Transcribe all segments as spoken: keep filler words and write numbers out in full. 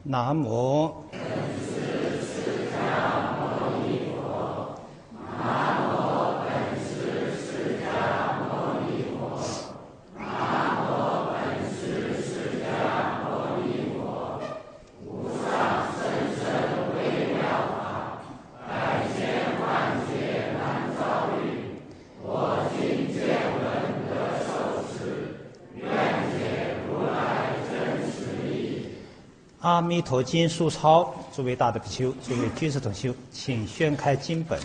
南无阿弥陀经书抄。诸位大德比丘，诸位居士同修，请宣开经本。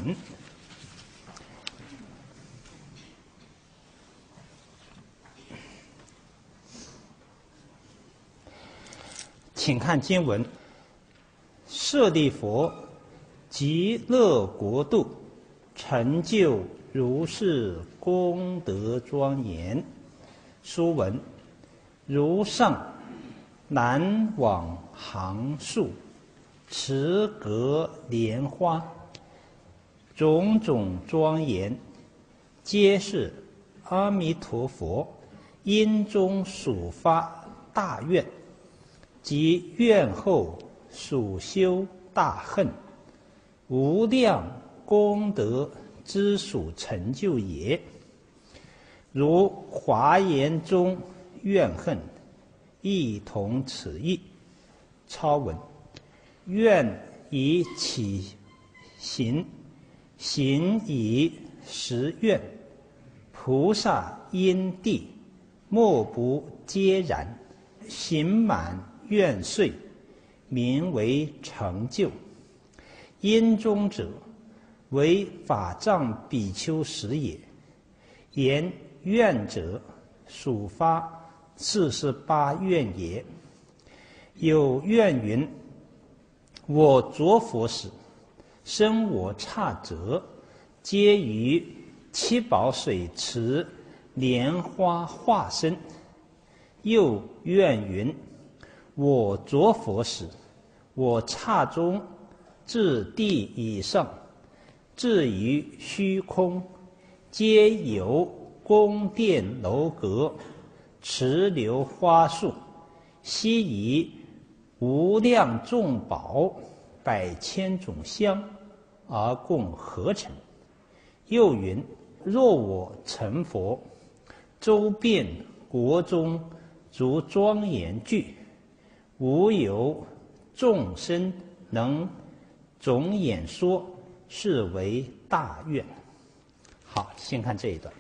请看经文：舍利弗，极乐国度成就如是功德庄严。书文：如上南往行树，持阁莲花，种种庄严，皆是阿弥陀佛因中所发大愿，及愿后所修大恨，无量功德之所成就也。如华严中怨恨，亦同此意。超文：愿以起行，行以实愿，菩萨因地莫不皆然，行满愿遂，名为成就。因中者，为法藏比丘时也。言愿者，属发四十八愿也。有愿云：我着佛时，生我刹者，皆于七宝水池莲花化身。又愿云：我着佛时，我刹中至地以上，至于虚空，皆有宫殿楼阁，池流花树，悉以无量众宝，百千种香而共合成。又云：若我成佛，周遍国中，如庄严具，无有众生能总演说，是为大愿。好，先看这一段。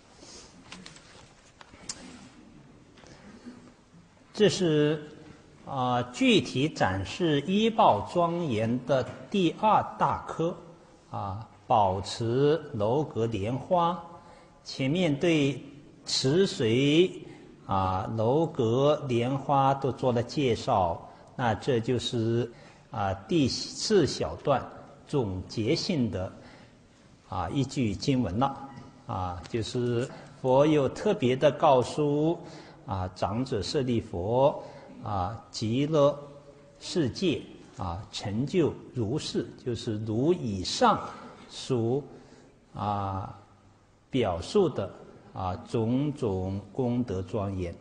这是啊、呃，具体展示依报庄严的第二大科啊，宝池楼阁莲花。前面对池水啊、楼阁莲花都做了介绍，那这就是啊第四小段总结性的啊一句经文了啊，就是佛又特别的告诉啊长者舍利弗啊极乐世界啊成就如是，就是如以上所啊表述的啊种种功德庄严。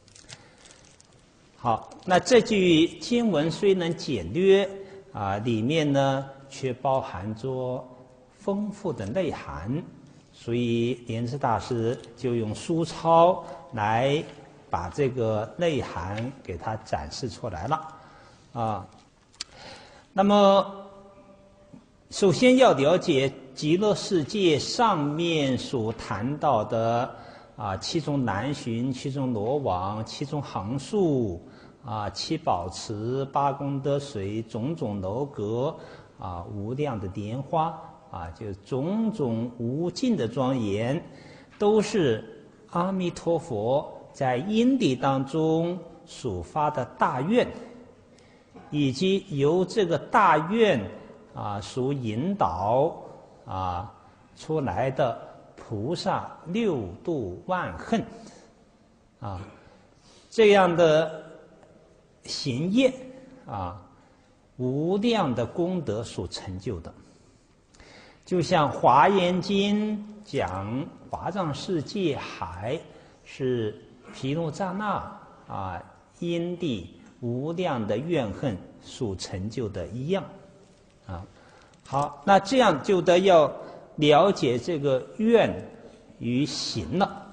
好，那这句经文虽能简略啊，里面呢却包含着丰富的内涵，所以莲池大师就用书抄来把这个内涵给它展示出来了啊。那么首先要了解极乐世界上面所谈到的啊，七种南巡、七种罗网、七种行树啊、七宝池、八功德水、种种楼阁啊、无量的莲花啊，就种种无尽的庄严，都是阿弥陀佛在因地当中所发的大愿，以及由这个大愿啊所引导啊出来的菩萨六度万恨啊这样的行业啊，无量的功德所成就的。就像《华严经》讲华藏世界海是毗卢遮那啊因地无量的怨恨所成就的一样。啊，好，那这样就得要了解这个愿与行了。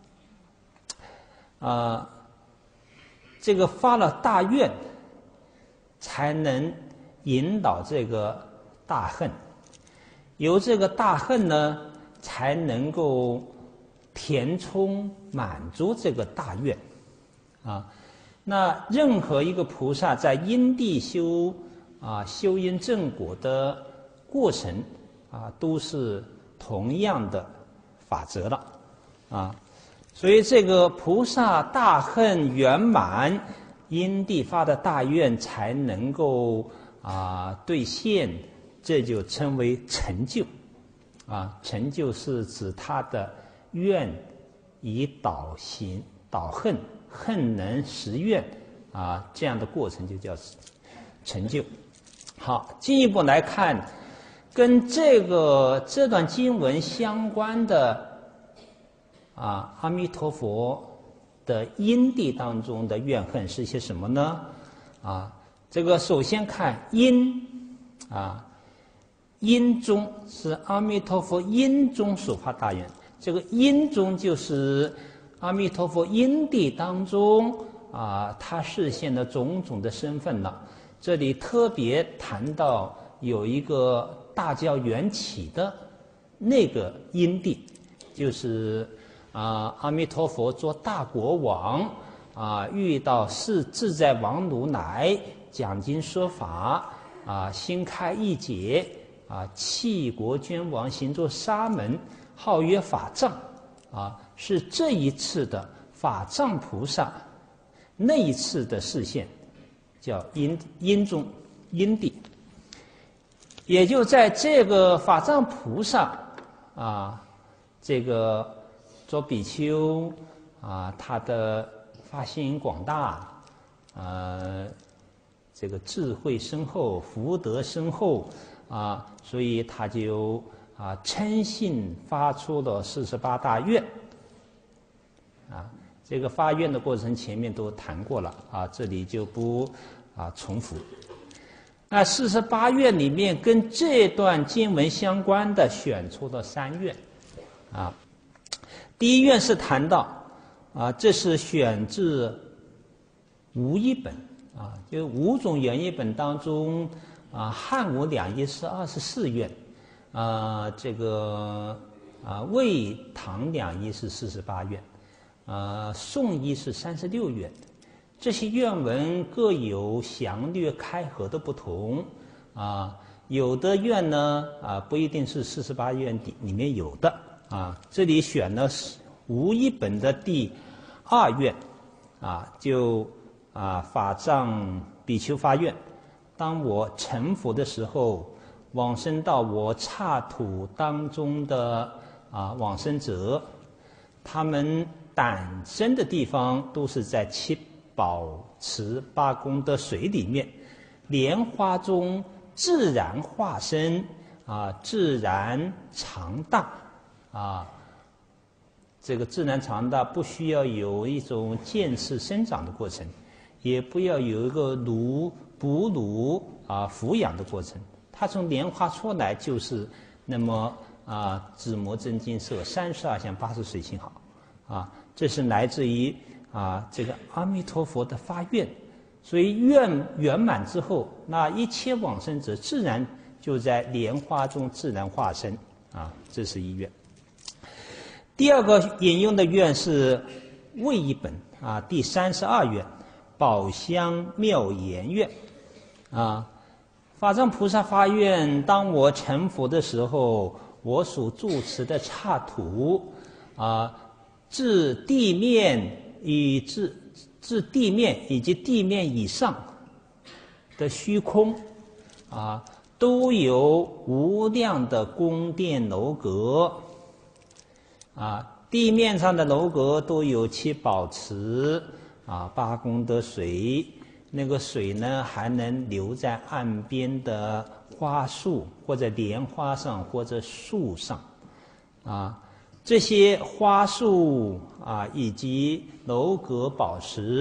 啊，这个发了大愿，才能引导这个大恨，由这个大恨呢，才能够填充满足这个大愿。啊，那任何一个菩萨在因地修啊修因正果的过程啊，都是同样的法则了。啊，所以这个菩萨大恨圆满，因地发的大愿才能够啊兑现，这就称为成就。啊，成就是指他的愿以导行导恨，恨能实愿啊，这样的过程就叫成就。好，进一步来看，跟这个这段经文相关的啊，阿弥陀佛的因地当中的怨恨是些什么呢？啊，这个首先看因啊，因中是阿弥陀佛因中所发大愿，这个因中就是阿弥陀佛因地当中啊，他示现的种种的身份了。这里特别谈到有一个大教缘起的那个因地，就是啊，阿弥陀佛做大国王啊，遇到是自在王如来讲经说法啊，心开意解啊，弃国捐王，行作沙门，号曰法藏啊，是这一次的法藏菩萨那一次的示现，叫因因中因地，也就在这个法藏菩萨啊，这个做比丘啊，他的发心广大，呃，这个智慧深厚，福德深厚啊，所以他就啊称信发出了四十八大愿。啊，这个发愿的过程前面都谈过了啊，这里就不啊重复。那四十八愿里面跟这段经文相关的选出了三愿啊。第一愿是谈到啊，这是选自无一本啊，就五种原译本当中啊，汉武两译是二十四愿，啊，这个啊魏唐两译是四十八愿，啊宋译是三十六愿。这些愿文各有详略开合的不同啊，有的愿呢啊不一定是四十八愿里里面有的啊，这里选了无一本的第二愿啊，就啊法藏比丘发愿，当我成佛的时候，往生到我刹土当中的啊往生者，他们诞生的地方都是在七宝池八功德水里面，莲花中自然化身啊，自然常大啊。这个自然常大不需要有一种渐次生长的过程，也不要有一个乳哺乳啊抚养的过程，它从莲花出来就是那么啊紫磨真金色，三十二相八十水性好啊，这是来自于啊这个阿弥陀佛的发愿，所以愿圆满之后，那一切往生者自然就在莲花中自然化身啊，这是一愿。第二个引用的愿是魏译本啊，第三十二愿宝香妙言愿啊，法藏菩萨发愿，当我成佛的时候，我所住持的刹土啊，至地面以至至地面以及地面以上的虚空啊，都有无量的宫殿楼阁。啊，地面上的楼阁都有七宝池啊，八功德水，那个水呢还能流在岸边的花树或者莲花上或者树上，啊，这些花树啊以及楼阁宝石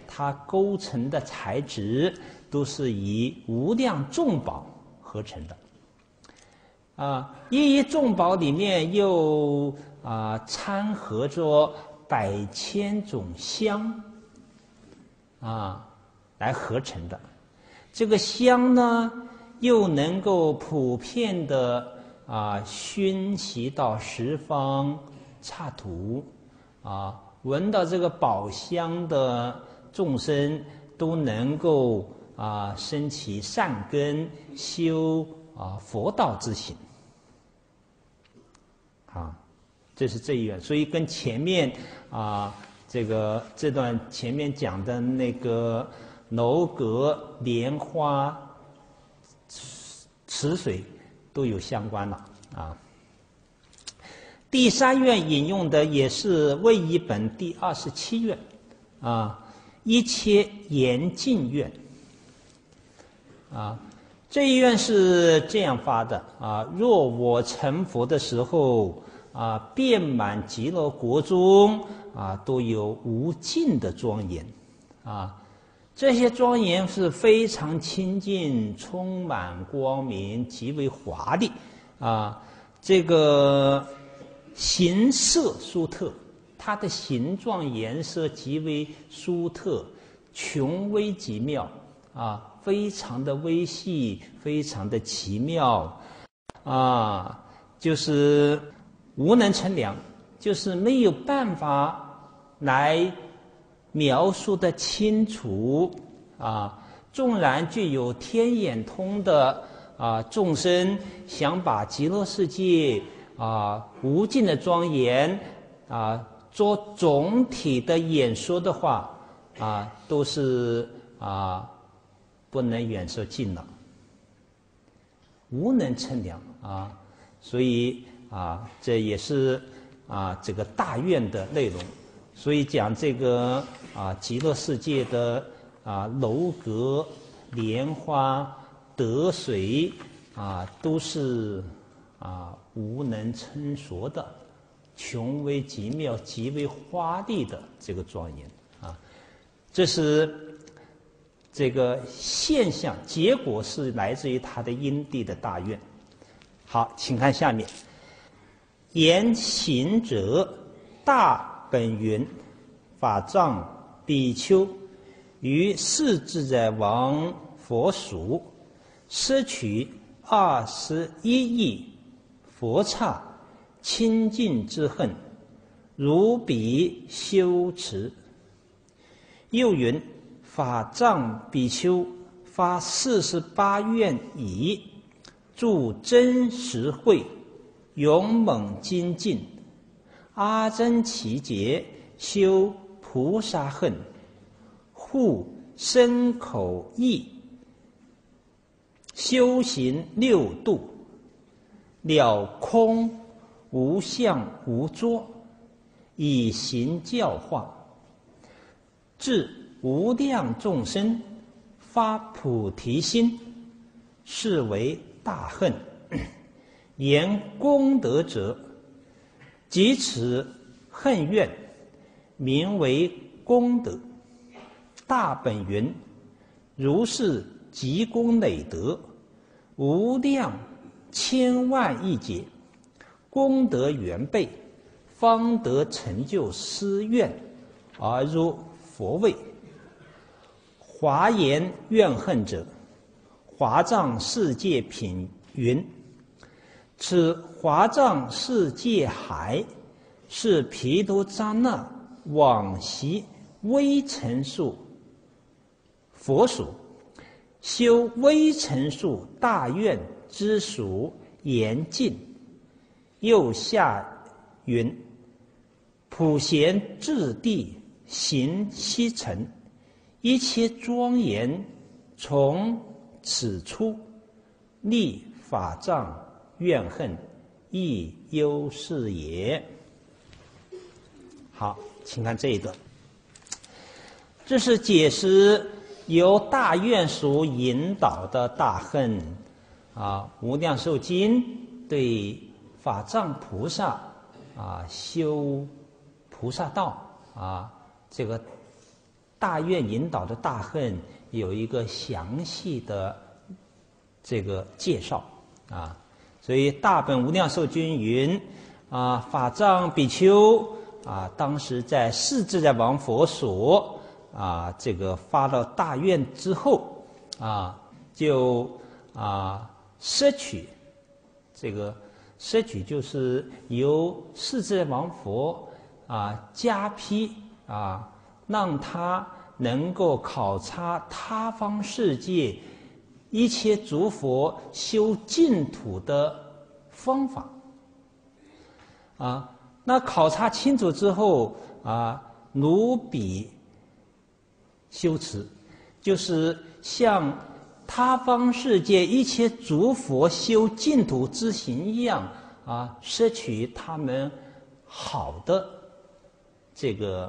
它构成的材质都是以无量众宝合成的。啊，一一众宝里面又啊掺合着百千种香啊来合成的。这个香呢，又能够普遍的啊熏习到十方刹土啊，闻到这个宝香的众生都能够啊生起善根，修啊佛道之行。啊，这是这一愿，所以跟前面啊这个这段前面讲的那个楼阁莲花池水都有相关了啊。第三愿引用的也是魏译本第二十七愿啊，一切严禁愿啊。这一愿是这样发的啊：若我成佛的时候啊，遍满极乐国中啊，都有无尽的庄严啊。这些庄严是非常清净、充满光明、极为华丽啊。这个形色殊特，它的形状、颜色极为殊特，穷微极妙啊。非常的微细，非常的奇妙，啊，就是无能称量，就是没有办法来描述的清楚啊。纵然具有天眼通的啊众生，想把极乐世界啊无尽的庄严啊做总体的演说的话啊，都是啊。不能远涉近了，无能称量啊！所以啊，这也是啊这个大愿的内容。所以讲这个啊极乐世界的啊楼阁、莲花、得水啊，都是啊无能称说的，穷微极妙、极为华丽的这个庄严啊，这是。这个现象结果是来自于他的因地的大愿。好，请看下面，言行者大本云，法藏比丘于世自在王佛属，摄取二十一亿佛刹清净之恨，如彼修持。又云。法藏比丘发四十八愿已，住真实慧，勇猛精进，阿僧祇劫修菩萨恨，护身口意，修行六度，了空无相无作，以行教化，至无量众生发菩提心，是为大恨。言功德者，即此恨愿，名为功德。大本云：如是积功累德，无量千万亿劫，功德圆备，方得成就思愿，而入佛位。华严怨恨者，华藏世界品云：此华藏世界海，是毗卢遮那往昔微尘数佛属，修微尘数大愿之属严禁。又下云：普贤智地行西尘，一切庄严从此出，立法藏怨恨，亦忧是也。好，请看这一段，这是解释由大愿所引导的大恨啊，无量寿经对法藏菩萨啊修菩萨道啊这个大愿引导的大恨有一个详细的这个介绍啊，所以大本无量寿经云啊，法藏比丘啊，当时在世自在王佛所啊，这个发了大愿之后啊，就啊摄取这个摄取就是由世自在王佛啊加批啊，让他能够考察他方世界一切诸佛修净土的方法啊。那考察清楚之后啊，如彼修持，就是像他方世界一切诸佛修净土之行一样啊，摄取他们好的这个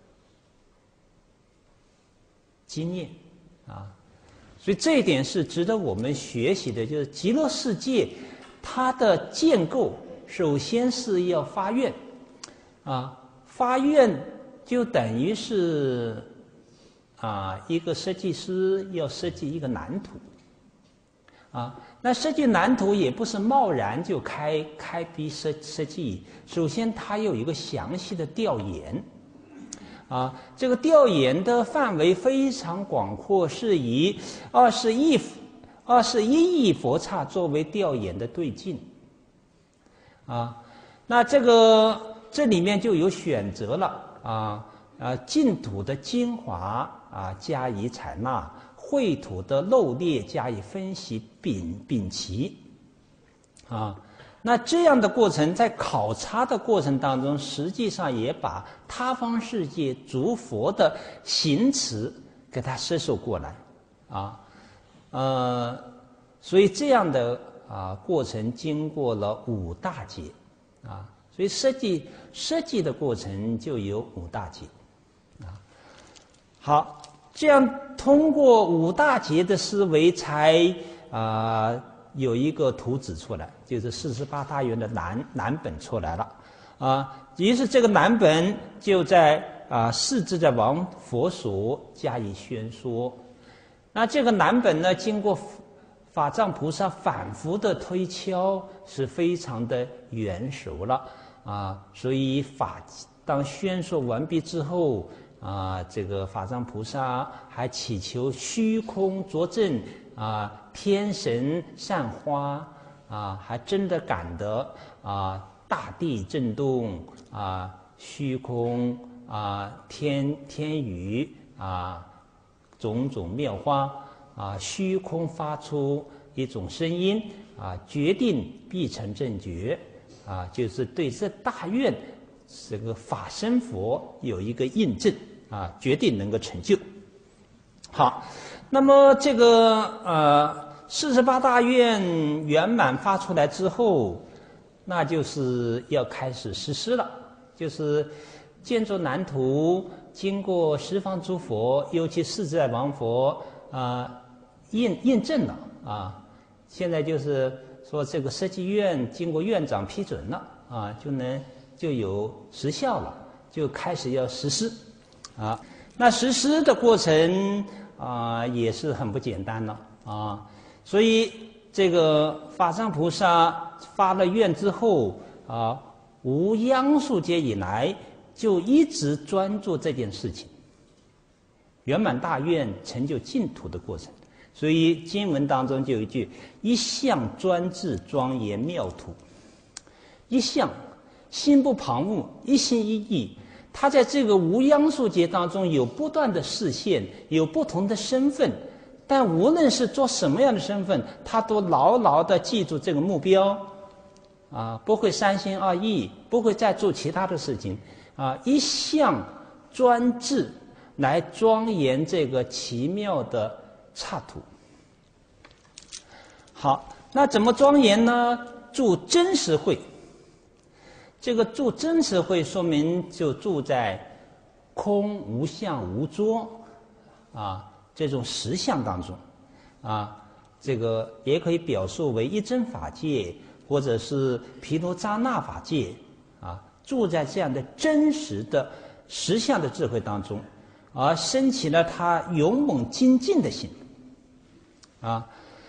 经验啊，所以这一点是值得我们学习的。就是极乐世界它的建构，首先是要发愿啊，发愿就等于是啊，一个设计师要设计一个蓝图啊，那设计蓝图也不是贸然就开开笔设设计，首先它有一个详细的调研啊，这个调研的范围非常广阔，是以二十亿二十一亿佛刹作为调研的对境啊，那这个这里面就有选择了啊啊净土的精华啊加以采纳，秽土的漏劣加以分析摒摒齐啊。那这样的过程，在考察的过程当中，实际上也把他方世界诸佛的行持给它摄受过来啊，呃，所以这样的啊过程经过了五大劫啊，所以设计设计的过程就有五大劫啊。好，这样通过五大劫的思维才啊。有一个图纸出来，就是四十八大愿的蓝蓝本出来了，啊，于是这个蓝本就在啊世自在王佛所加以宣说。那这个蓝本呢，经过法藏菩萨反复的推敲，是非常的圆熟了啊。所以法当宣说完毕之后啊，这个法藏菩萨还祈求虚空作证啊。天神散花啊，还真的感得啊，大地震动啊，虚空啊，天天宇啊，种种妙花啊，虚空发出一种声音啊，决定必成正觉啊，就是对这大愿这个法身佛有一个印证啊，决定能够成就。好，那么这个呃。四十八大愿圆满发出来之后，那就是要开始实施了。就是建筑蓝图，经过十方诸佛，尤其世自在王佛啊验验证了啊。现在就是说，这个设计院经过院长批准了啊，就能就有实效了，就开始要实施啊。那实施的过程啊，也是很不简单了啊。所以，这个法藏菩萨发了愿之后啊，无央数劫以来就一直专注这件事情，圆满大愿成就净土的过程。所以经文当中就有一句：一向专制庄严妙土。一向心不旁骛，一心一意。他在这个无央数劫当中有不断的示现，有不同的身份。但无论是做什么样的身份，他都牢牢地记住这个目标，啊，不会三心二意，不会再做其他的事情，啊，一向专制来庄严这个奇妙的刹土。好，那怎么庄严呢？住真实慧。这个住真实慧，说明就住在空无相无着，啊。这种实相当中，啊，这个也可以表述为一真法界，或者是毗卢遮那法界，啊，住在这样的真实的实相的智慧当中， 而升起了他勇猛精进的心，啊，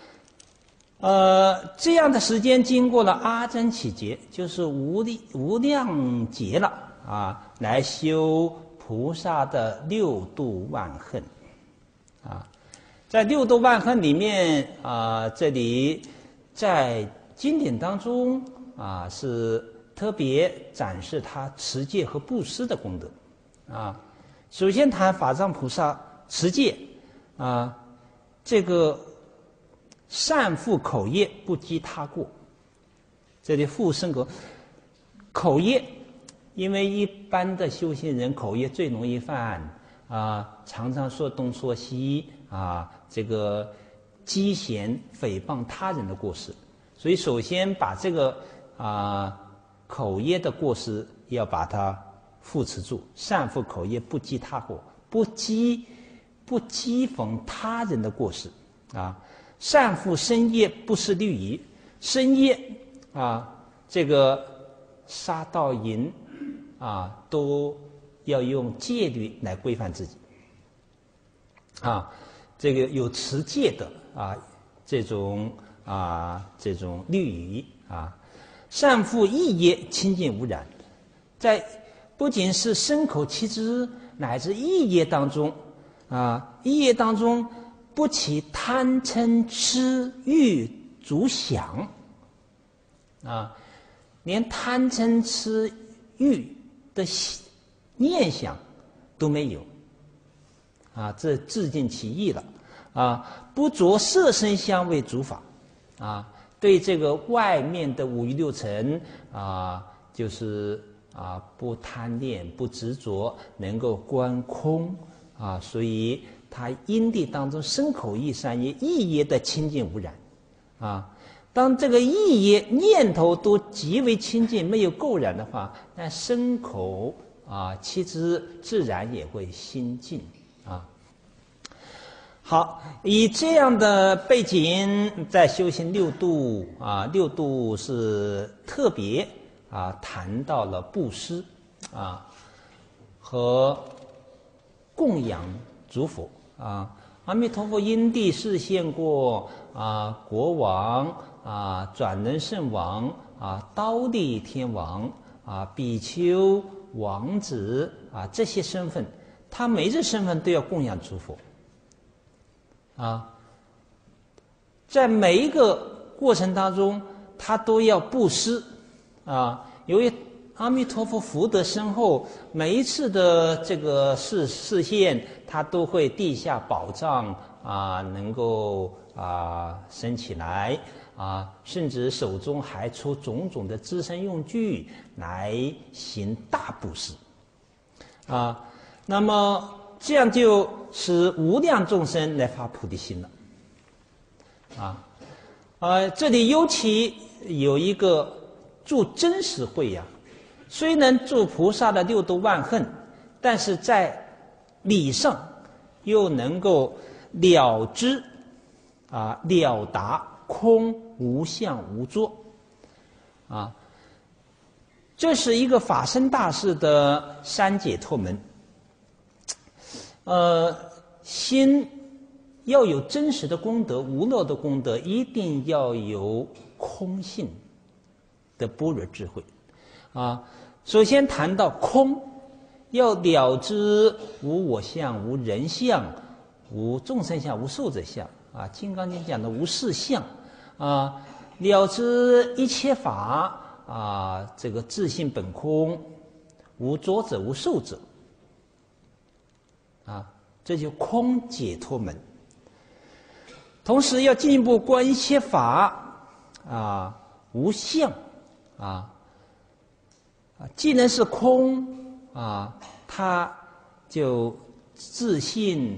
呃，这样的时间经过了阿僧祇劫，就是无力无量劫了啊，来修菩萨的六度万恨，啊，在六度万恨里面啊，这里在经典当中啊是特别展示他持戒和布施的功德，啊，首先谈法藏菩萨持戒啊，这个善护口业，不积他过。这里护身格口业，因为一般的修行人口业最容易犯啊，常常说东说西啊，这个讥嫌诽谤他人的过失，所以首先把这个啊口业的过失要把它护持住，善护口业，不积他过，不讥不讥讽他人的过失啊。善护身业，不失律仪。身业啊，这个杀盗淫啊，都要用戒律来规范自己啊。这个有持戒的啊，这种啊这种律仪啊。善护意业，清净无染。在不仅是身口七支乃至意业当中啊，意业当中不起贪嗔痴欲逐想啊，连贪嗔痴欲的念想都没有啊，这自尽其意了啊！不着色身香味诸法啊，对这个外面的五欲六尘啊，就是啊不贪恋不执着，能够观空啊，所以他因地当中身口意三业意业的清净无染啊。当这个意业念头都极为清净，没有垢染的话，那身口啊七支自然也会心净啊。好，以这样的背景在修行六度啊，六度是特别啊谈到了布施啊和供养诸佛啊。阿弥陀佛因地示现过啊国王啊转轮圣王啊忉利天王啊比丘王子啊这些身份，他每日身份都要供养诸佛啊，在每一个过程当中他都要布施啊。由于阿弥陀佛福德深厚，每一次的这个示示现，他都会地下宝藏啊，能够啊升起来啊，甚至手中还出种种的资身用具来行大布施啊。那么这样就使无量众生来发菩提心了啊。呃，这里尤其有一个住真实慧呀、啊。虽能助菩萨的六度万恨，但是在理上又能够了知啊了达空无相无作啊，这是一个法身大士的三解脱门。呃，心要有真实的功德，无漏的功德，一定要有空性的般若智慧啊。首先谈到空，要了知无我相、无人相、无众生相、无寿者相啊，《金刚经》讲的无事相啊，了知一切法啊，这个自性本空，无着者、无受者啊，这就空解脱门。同时要进一步观一切法啊，无相啊。既然是空啊，它就自性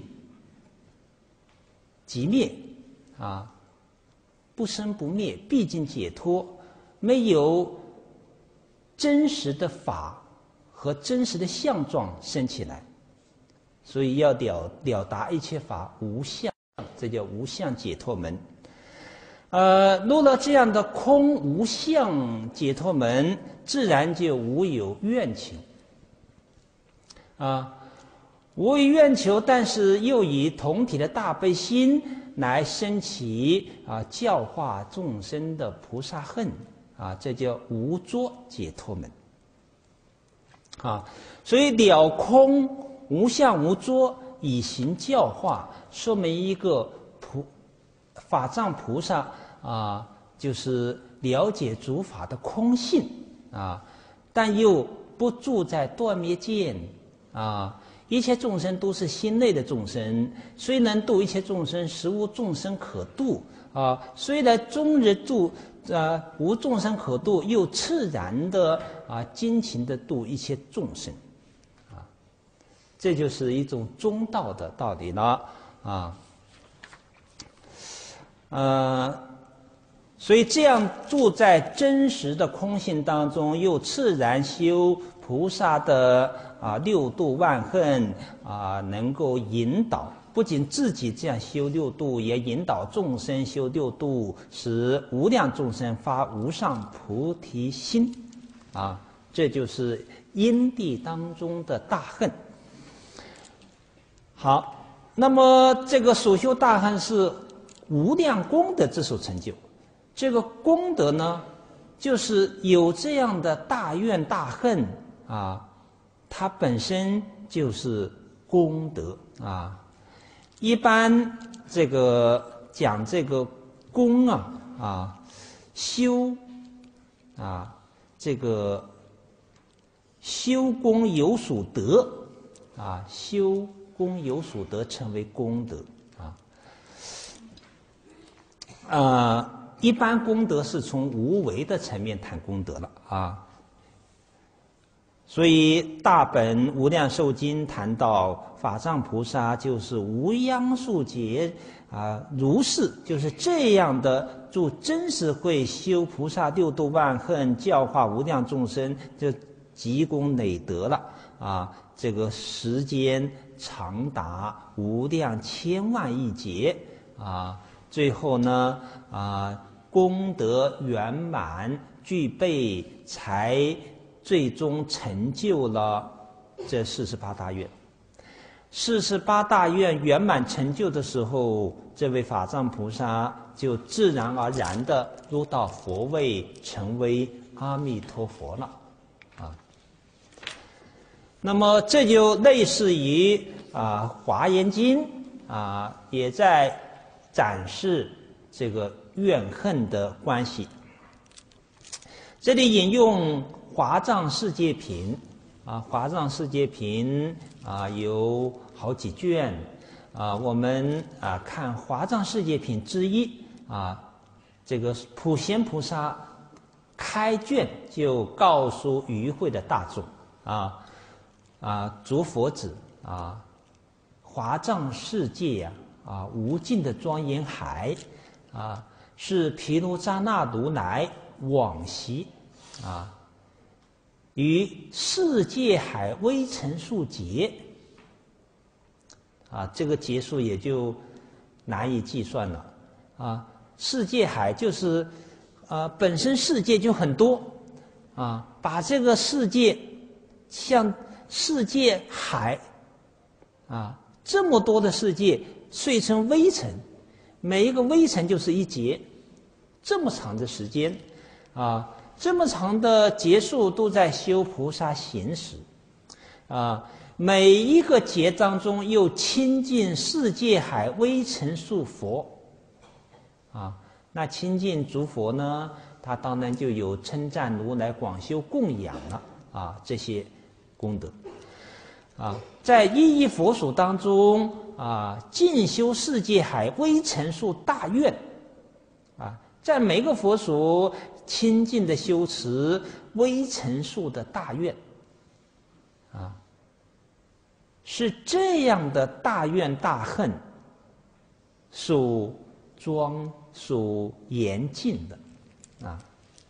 即灭啊，不生不灭，毕竟解脱，没有真实的法和真实的相状生起来，所以要了了达一切法无相，这叫无相解脱门。呃，入了这样的空无相解脱门，自然就无有怨情啊。 无以愿求，但是又以同体的大悲心来生起啊教化众生的菩萨恨啊，这叫无作解脱门啊。所以了空无相无作，以行教化，说明一个菩法藏菩萨啊，就是了解诸法的空性啊，但又不住在断灭见啊。一切众生都是心内的众生，虽能度一切众生，实无众生可度啊。虽然终日度啊无众生可度，又自然的啊精勤的度一切众生啊。这就是一种中道的道理了啊。呃，所以这样住在真实的空性当中，又自然修菩萨的啊六度万恨啊，能够引导，不仅自己这样修六度，也引导众生修六度，使无量众生发无上菩提心啊。这就是因地当中的大恨。好，那么这个所修大恨是无量功德之所成就。这个功德呢，就是有这样的大愿大恨啊，它本身就是功德啊。一般这个讲这个功啊啊修啊，这个修功有属德啊，修功有属德称为功德啊。啊。一般功德是从无为的层面谈功德了啊，所以大本无量寿经谈到法藏菩萨就是无央数劫啊，如是就是这样的住真实慧修菩萨六度万恨，教化无量众生，就积功累德了啊。这个时间长达无量千万亿劫啊，最后呢啊。功德圆满具备，才最终成就了这四十八大愿。四十八大愿圆满成就的时候，这位法藏菩萨就自然而然的入到佛位，成为阿弥陀佛了啊。那么这就类似于啊《华严经》啊，也在展示这个怨恨的关系。这里引用《华藏世界品》啊，《华藏世界品》啊有好几卷啊，我们啊看《华藏世界品》之一啊，这个普贤菩萨开卷就告诉与会的大众啊啊，诸佛子啊，华藏世界呀 啊, 啊无尽的庄严海啊。是毗卢遮那如来往昔啊，于世界海微尘数劫啊，这个劫数也就难以计算了啊。世界海就是啊，本身世界就很多啊，把这个世界像世界海啊这么多的世界碎成微尘。每一个微尘就是一劫，这么长的时间，啊，这么长的劫数都在修菩萨行时，啊，每一个劫当中又亲近世界海微尘数佛，啊，那亲近诸佛呢，他当然就有称赞如来、广修供养了，啊，这些功德，啊，在一一佛所当中。啊，进修世界海微尘数大愿，啊，在每个佛所亲近的修持微尘数的大愿，啊，是这样的大愿大恨，属庄属严禁的，啊，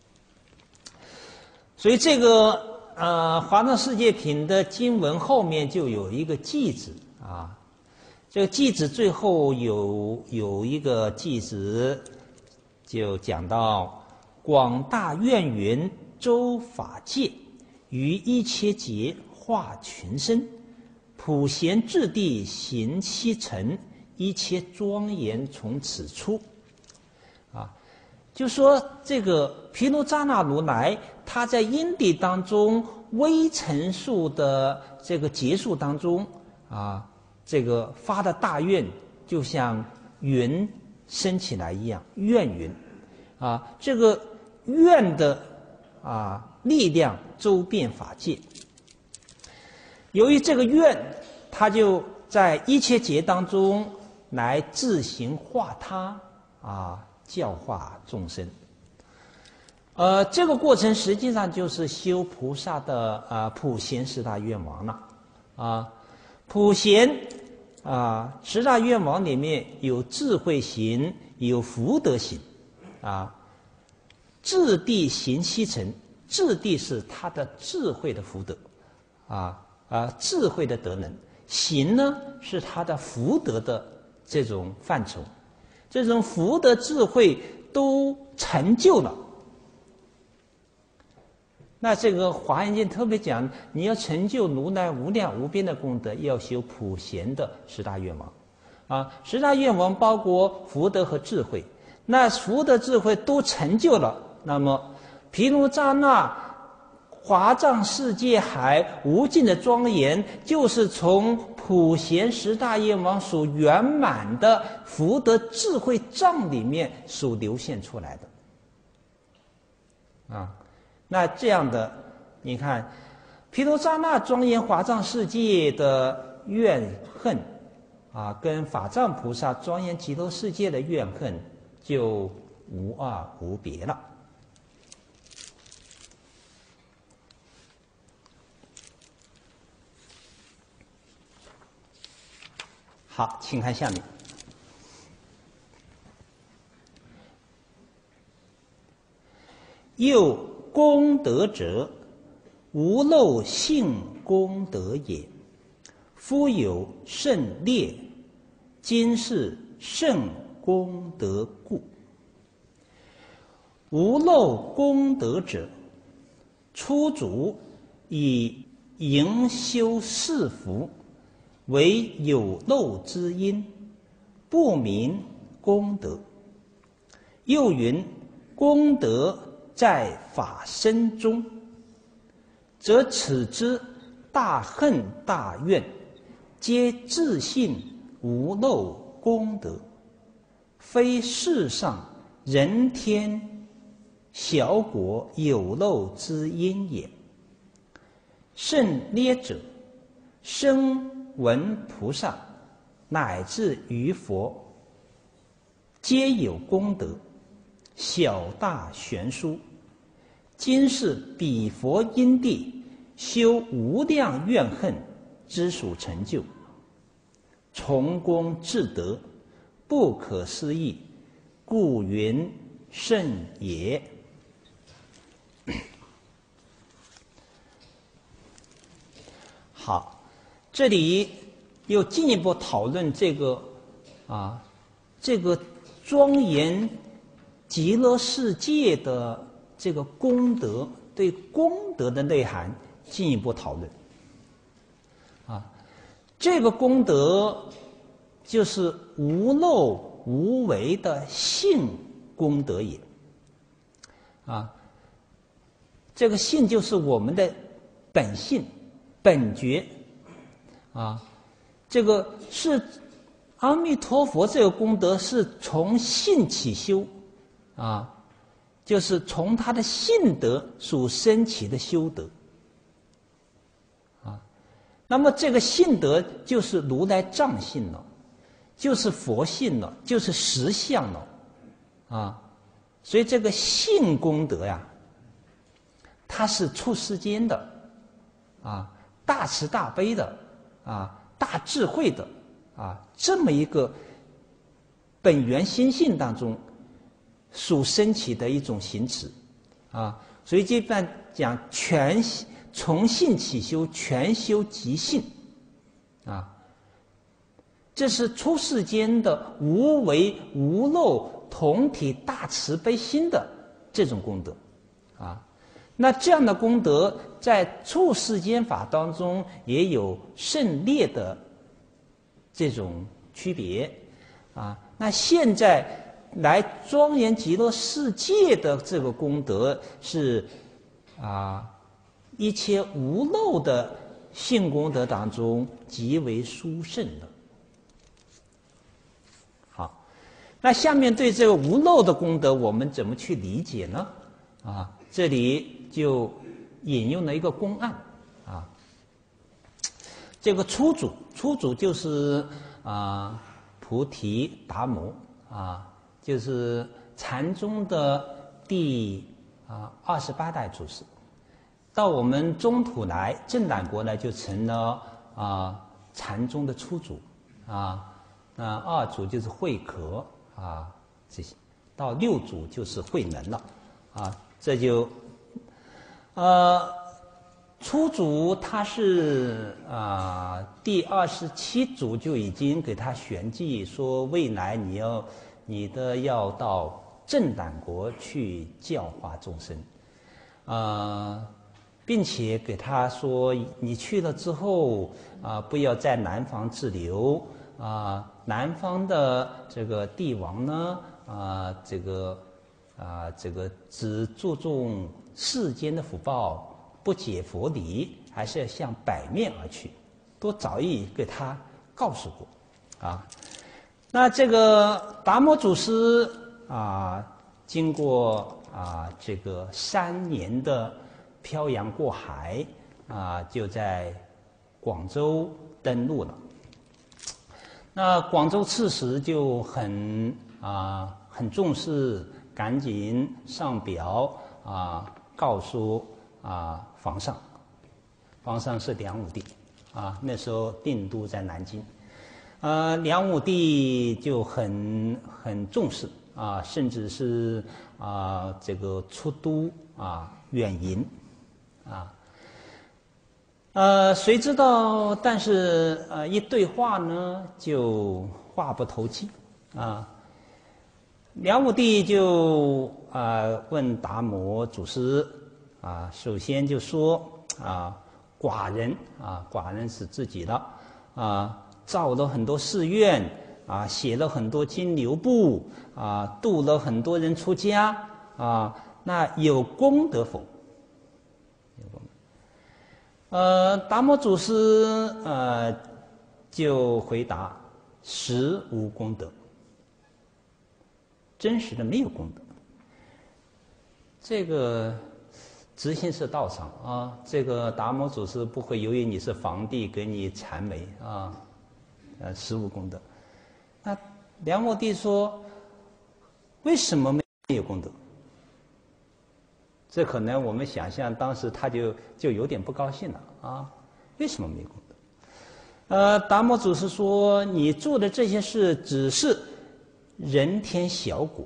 所以这个呃《华藏世界品》的经文后面就有一个偈子啊。这个偈子最后有有一个偈子，就讲到广大愿云周法界，于一切劫化群生， 普贤质地行七尘，一切庄严从此出。啊，就说这个毗卢遮那如来，他在因地当中微尘数的这个结束当中啊，这个发的大愿，就像云升起来一样，愿云啊，这个愿的啊力量周遍法界。由于这个愿，他就在一切劫当中来自行化他啊，教化众生。呃，这个过程实际上就是修菩萨的啊普贤十大愿王了啊。普贤啊十大愿王里面有智慧行，有福德行啊。智地行七尘，智地是他的智慧的福德啊啊智慧的德能，行呢是他的福德的这种范畴，这种福德智慧都成就了。那这个《华严经》特别讲，你要成就如来无量无边的功德，要修普贤的十大愿王，啊，十大愿王包括福德和智慧。那福德智慧都成就了，那么毗卢遮那华藏世界海无尽的庄严，就是从普贤十大愿王所圆满的福德智慧藏里面所流现出来的，啊。那这样的，你看，毗卢遮那庄严华藏世界的怨恨，啊，跟法藏菩萨庄严极乐世界的怨恨就无二无别了。好，请看下面。又功德者，无漏性功德也。夫有甚烈，今是甚功德故。无漏功德者，初祖以营修四福，为有漏之因，不明功德。又云功德在法身中，则此之大恨大怨，皆自信无漏功德，非世上人天小果有漏之因也。甚烈者，声闻菩萨乃至于佛，皆有功德，小大悬殊。今是彼佛因地修无量怨恨之属成就，从功至德，不可思议，故云甚也。好，这里又进一步讨论这个啊，这个庄严极乐世界的这个功德，对功德的内涵进一步讨论。啊，这个功德就是无漏无为的性功德也。啊，这个性就是我们的本性、本觉。啊，这个是阿弥陀佛这个功德是从性起修，啊。就是从他的性德所生起的修德，啊，那么这个性德就是如来藏性了，就是佛性了，就是实相了，啊，所以这个性功德呀，它是出世间的，啊，大慈大悲的，啊，大智慧的，啊，这么一个本源心性当中所升起的一种行持，啊，所以这般讲全从性起修，全修即性，啊，这是出世间的无为无漏同体大慈悲心的这种功德，啊， 那这样的功德在处世间法当中也有胜劣的这种区别啊。那现在来庄严极乐世界的这个功德是啊一切无漏的性功德当中极为殊胜的。好，那下面对这个无漏的功德，我们怎么去理解呢？啊，这里就引用了一个公案啊。这个初祖，初祖就是啊菩提达摩啊，就是禅宗的第啊二十八代祖师。到我们中土来，正胆国呢，就成了啊禅宗的初祖啊。那二祖就是慧可啊，这些到六祖就是慧能了啊。这就呃初祖他是啊第二十七祖就已经给他玄记说，未来你要你的要到正胆国去教化众生啊。并且给他说，你去了之后啊，不要在南方滞留啊。南方的这个帝王呢，啊，这个啊，这个只注重世间的福报，不解佛理，还是要向北面而去，都早已给他告诉过啊。那这个达摩祖师啊，经过啊这个三年的漂洋过海啊，就在广州登陆了。那广州刺史就很啊很重视，赶紧上表啊告诉啊皇上，皇上是梁武帝啊，那时候定都在南京，呃梁武帝就很很重视啊，甚至是啊这个出都啊远迎。啊，呃，谁知道？但是呃，一对话呢，就话不投机啊。梁武帝就啊、呃、问达摩祖师啊，首先就说啊，寡人啊，寡人是自己的啊，造了很多寺院啊，写了很多经流布啊，度了很多人出家啊，那有功德否？呃，达摩祖师呃就回答：实无功德，真实的没有功德。这个执行是道场啊，这个达摩祖师不会由于你是皇帝给你谄媚啊，呃，实无功德。那梁武帝说：为什么没有功德？这可能我们想象，当时他就就有点不高兴了啊！为什么没有功德？呃，达摩祖师说：“你做的这些事只是人天小果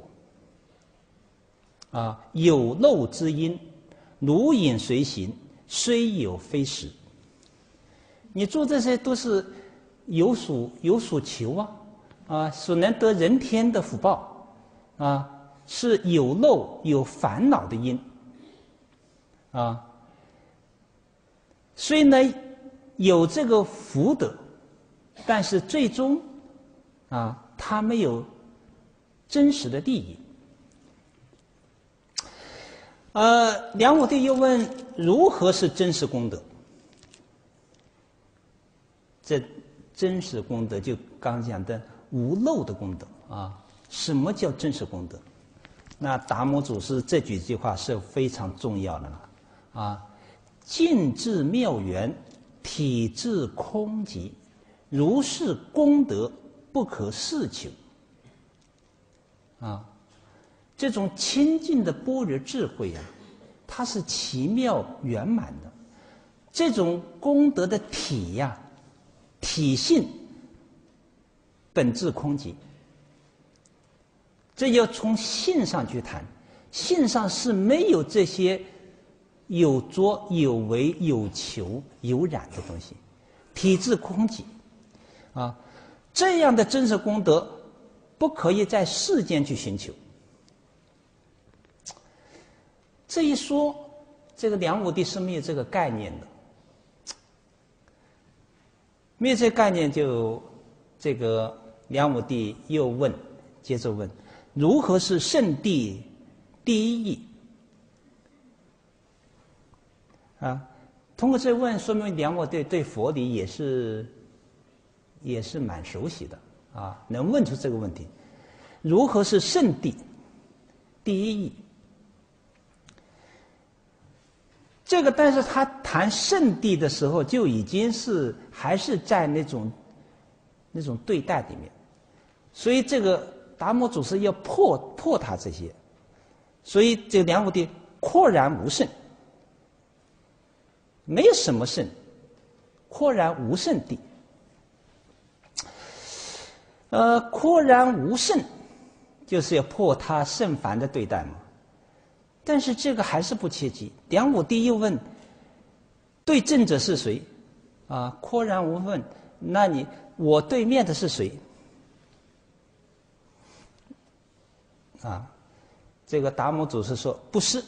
啊，有漏之因，如影随形，虽有非实。你做这些都是有所有所求啊，啊，所能得人天的福报啊，是有漏有烦恼的因。”啊，虽然有这个福德，但是最终啊，他没有真实的利益。呃，梁武帝又问：如何是真实功德？这真实功德就刚讲的无漏的功德啊。什么叫真实功德？那达摩祖师这几句话是非常重要的了。啊，尽至妙圆，体至空寂，如是功德不可视求。啊，这种清净的般若智慧啊，它是奇妙圆满的。这种功德的体呀、啊，体性本质空寂。这要从性上去谈，性上是没有这些有着有为有求有染的东西，体质空寂啊，这样的真实功德不可以在世间去寻求。这一说这个梁武帝是没有这个概念的，没有这个概念就这个梁武帝又问，接着问，如何是圣地第一义？啊，通过这问，说明梁武帝对佛理也是也是蛮熟悉的啊，能问出这个问题。如何是圣地第一义？这个，但是他谈圣地的时候，就已经是还是在那种那种对待里面，所以这个达摩祖师要破破他这些，所以这个梁武帝廓然无圣，没有什么圣，廓然无圣地。呃，廓然无圣，就是要破他圣凡的对待嘛。但是这个还是不切记。梁武帝又问：对阵者是谁？啊，廓然无问。那你我对面的是谁？啊，这个达摩祖师说不是，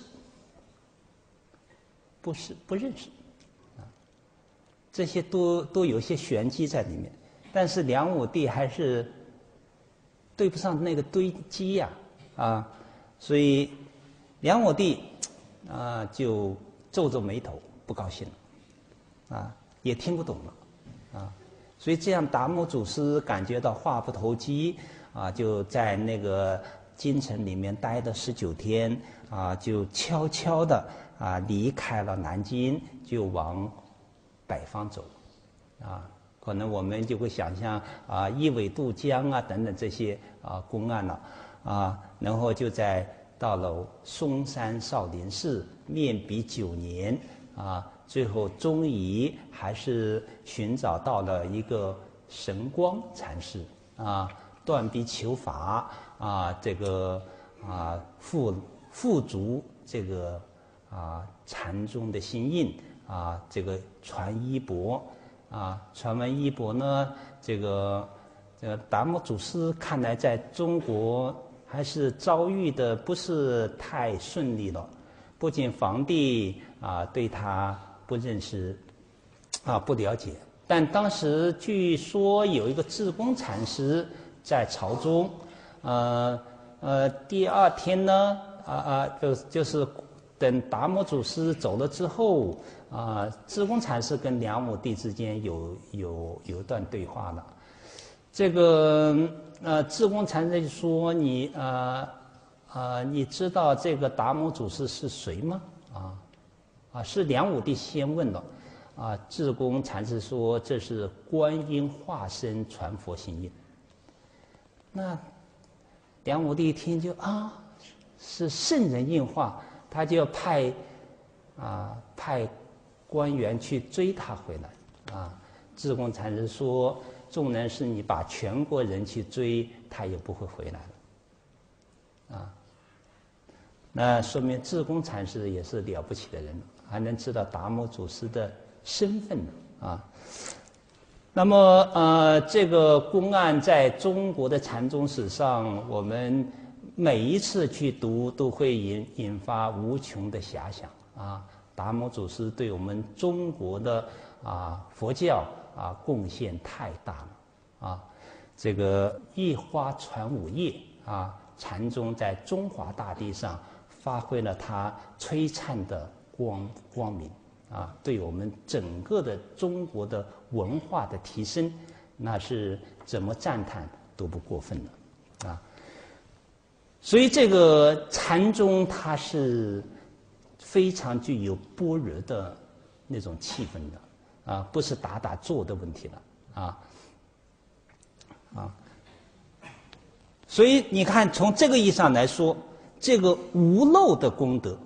不是不认识。啊，这些都都有些玄机在里面。但是梁武帝还是对不上那个堆积呀，啊，啊，所以梁武帝啊就皱皱眉头，不高兴了，啊，也听不懂了，啊，所以这样达摩祖师感觉到话不投机，啊，就在那个京城里面待了十九天，啊，就悄悄的啊离开了南京，就往北方走，啊。可能我们就会想象啊，一苇渡江啊等等这些啊公案了啊，然后就在到了嵩山少林寺面壁九年啊，最后终于还是寻找到了一个神光禅师啊，断臂求法啊，这个啊付付足这个啊禅宗的心印啊，这个传衣钵。啊，传完衣钵呢，这个这个达摩祖师看来在中国还是遭遇的不是太顺利了。不仅皇帝啊对他不认识，啊不了解，但当时据说有一个智公禅师在朝中，呃呃，第二天呢，啊啊，就就是等达摩祖师走了之后。啊，智公禅师跟梁武帝之间有有有一段对话了。这个呃，智公禅师就说：“你呃呃，你知道这个达摩祖师是谁吗？”啊啊，是梁武帝先问了。啊，智公禅师说：“这是观音化身传佛心印。”那梁武帝一听就啊，是圣人应化，他就派啊派。官员去追他回来，啊，智公禅师说：“纵然是你把全国人去追，他也不会回来了。”啊，那说明智公禅师也是了不起的人，还能知道达摩祖师的身份啊。那么呃，这个公案在中国的禅宗史上，我们每一次去读，都会引引发无穷的遐想啊。达摩祖师对我们中国的啊佛教啊贡献太大了啊！这个一花传五叶啊，禅宗在中华大地上发挥了它璀璨的光光明啊，对我们整个的中国的文化的提升，那是怎么赞叹都不过分的啊！所以这个禅宗它是。非常具有般若的那种气氛的啊，不是打打坐的问题了啊啊，所以你看，从这个意义上来说，这个无漏的功德，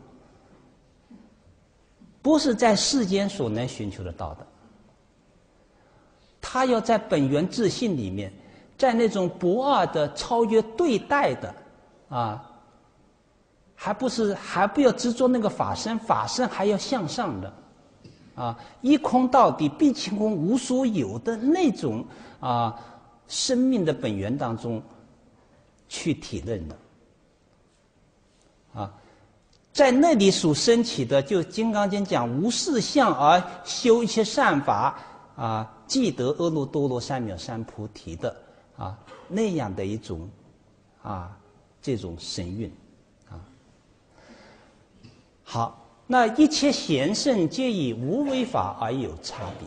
不是在世间所能寻求得到的，他要在本源自性里面，在那种不二的超越对待的啊。还不是还不要执着那个法身，法身还要向上的，啊，一空到底，毕竟空无所有的那种啊，生命的本源当中去体认的，啊， 在那里所升起的，就《金刚经》讲无事相而修一切善法啊，即得阿耨多罗三藐三菩提的啊那样的一种啊这种神韵啊。好。那一切贤圣皆以无为法而有差别，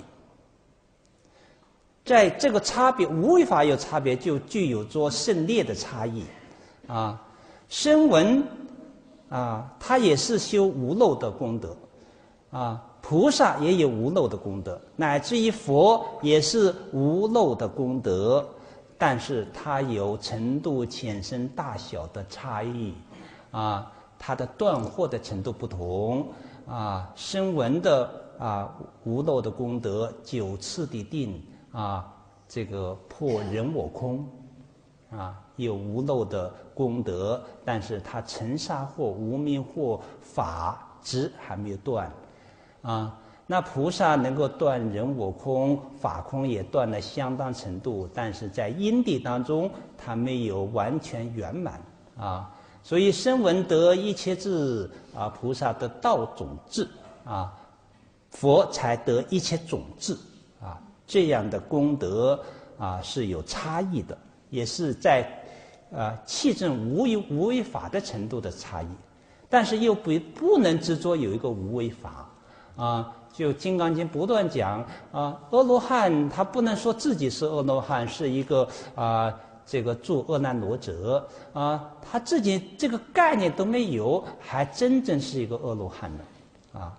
在这个差别，无为法有差别，就具有着胜劣的差异啊。声闻啊，他也是修无漏的功德啊，菩萨也有无漏的功德，乃至于佛也是无漏的功德，但是它有程度、浅深、大小的差异啊。它的断惑的程度不同啊，声闻的啊无漏的功德九次的定啊，这个破人我空啊，有无漏的功德，但是它尘沙惑、无明惑法执还没有断啊。那菩萨能够断人我空、法空，也断了相当程度，但是在因地当中，它没有完全圆满啊。所以声闻得一切智啊，菩萨得道种智啊，佛才得一切种智啊，这样的功德啊是有差异的，也是在啊气证无为无为法的程度的差异，但是又不不能执着有一个无为法啊。就《金刚经》不断讲啊，阿罗汉他不能说自己是阿罗汉，是一个啊。这个住阿难罗者啊，他自己这个概念都没有，还真正是一个阿罗汉呢，啊。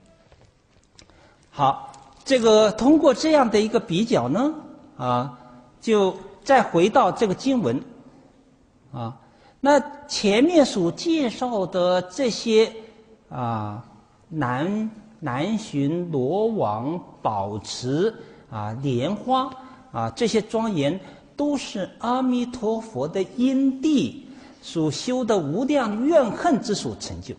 好，这个通过这样的一个比较呢，啊，就再回到这个经文，啊，那前面所介绍的这些啊，南南巡、罗网、宝池啊、莲花啊这些庄严。都是阿弥陀佛的因地所修的无量怨恨之所成就。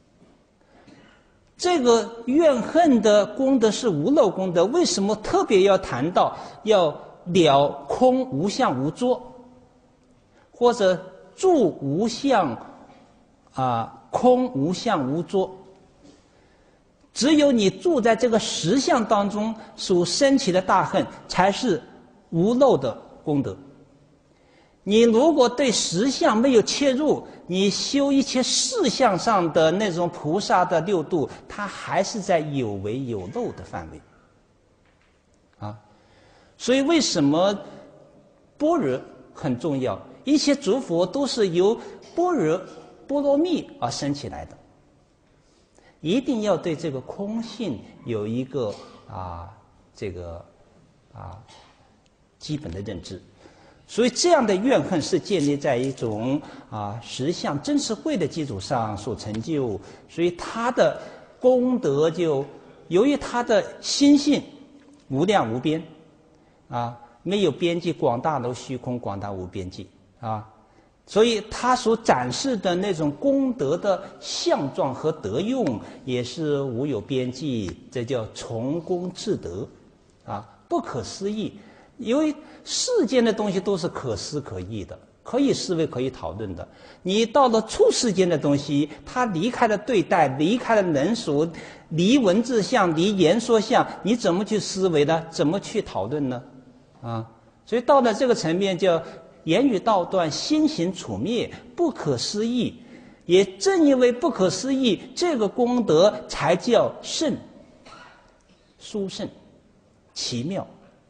这个怨恨的功德是无漏功德，为什么特别要谈到要了空无相无作，或者住无相啊空无相无作？只有你住在这个实相当中所升起的大恨，才是无漏的功德。你如果对实相没有切入，你修一切事相上的那种菩萨的六度，它还是在有为有漏的范围啊。所以为什么般若很重要？一切诸佛都是由般若波罗蜜而生起来的，一定要对这个空性有一个啊这个啊基本的认知。所以这样的怨恨是建立在一种啊实相真实慧的基础上所成就，所以他的功德就由于他的心性无量无边啊，没有边际，广大如虚空，广大无边际啊，所以他所展示的那种功德的相状和德用也是无有边际，这叫从功至德啊，不可思议。因为世间的东西都是可思可议的，可以思维，可以讨论的。你到了出世间的东西，它离开了对待，离开了能所，离文字相，离言说相，你怎么去思维呢？怎么去讨论呢？啊，所以到了这个层面，叫言语道断，心行处灭，不可思议。也正因为不可思议，这个功德才叫圣、殊胜、奇妙。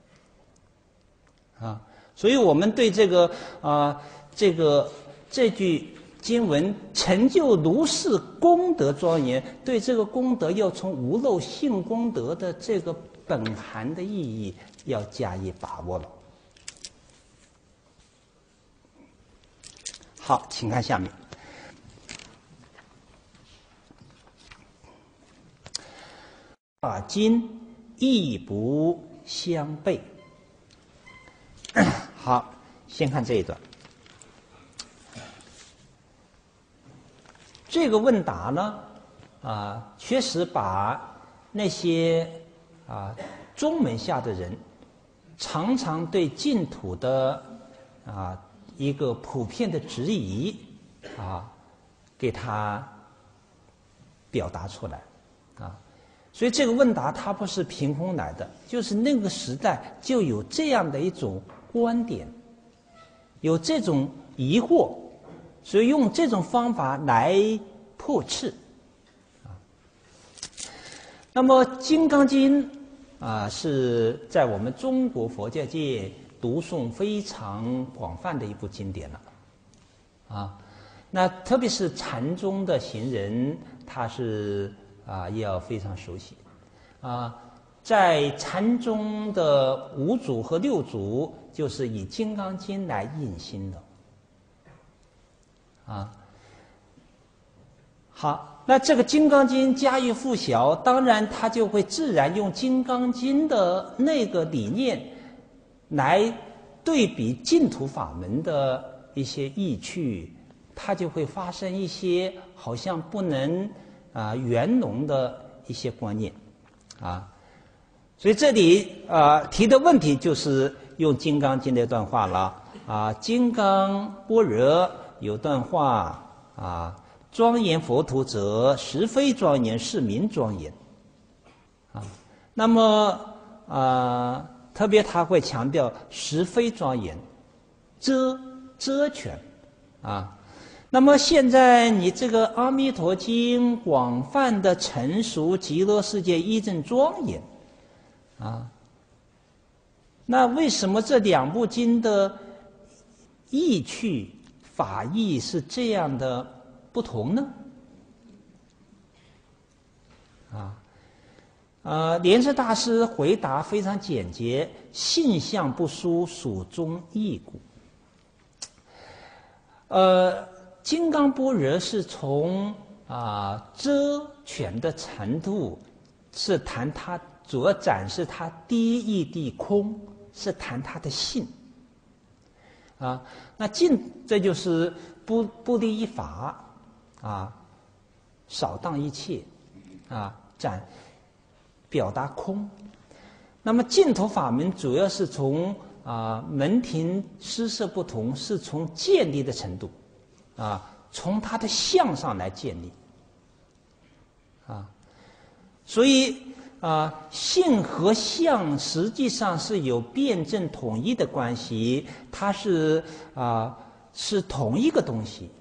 啊，所以我们对这个啊，这个这句经文成就如是功德庄严，对这个功德要从无漏性功德的这个本含的意义要加以把握了。好，请看下面。法经亦不相悖。好，先看这一段。这个问答呢，啊，确实把那些啊宗门下的人常常对净土的啊一个普遍的质疑啊，给他表达出来，啊，所以这个问答它不是凭空来的，就是那个时代就有这样的一种观点，有这种疑惑，所以用这种方法来破斥，啊。那么《金刚经》啊，是在我们中国佛教界读诵非常广泛的一部经典了，啊。那特别是禅宗的行人，他是啊要非常熟悉，啊，在禅宗的五祖和六祖就是以《金刚经》来印心的，啊，好，那这个《金刚经》家喻户晓，当然他就会自然用《金刚经》的那个理念来对比净土法门的一些意趣。它就会发生一些好像不能啊圆融的一些观念，啊，所以这里啊提的问题就是用《金刚经》那段话了啊，金刚般若有段话啊，庄严佛土者，实非庄严，是名庄严，啊，那么啊特别他会强调实非庄严，遮遮全，啊。那么现在你这个《阿弥陀经》广泛的成熟，极乐世界一真庄严，啊，那为什么这两部经的意趣法义是这样的不同呢？啊，呃，莲池大师回答非常简洁：性相不殊，属中异故。呃。金刚般若是从啊遮全的程度，是谈它主要展示它第一义谛空，是谈它的性。啊，那净这就是不不离一法，啊，少当一切，啊，展表达空。那么净土法门主要是从啊门庭施设不同，是从建立的程度。啊，从它的相上来建立，啊，所以啊，性和相实际上是有辩证统一的关系，它是啊是同一个东西，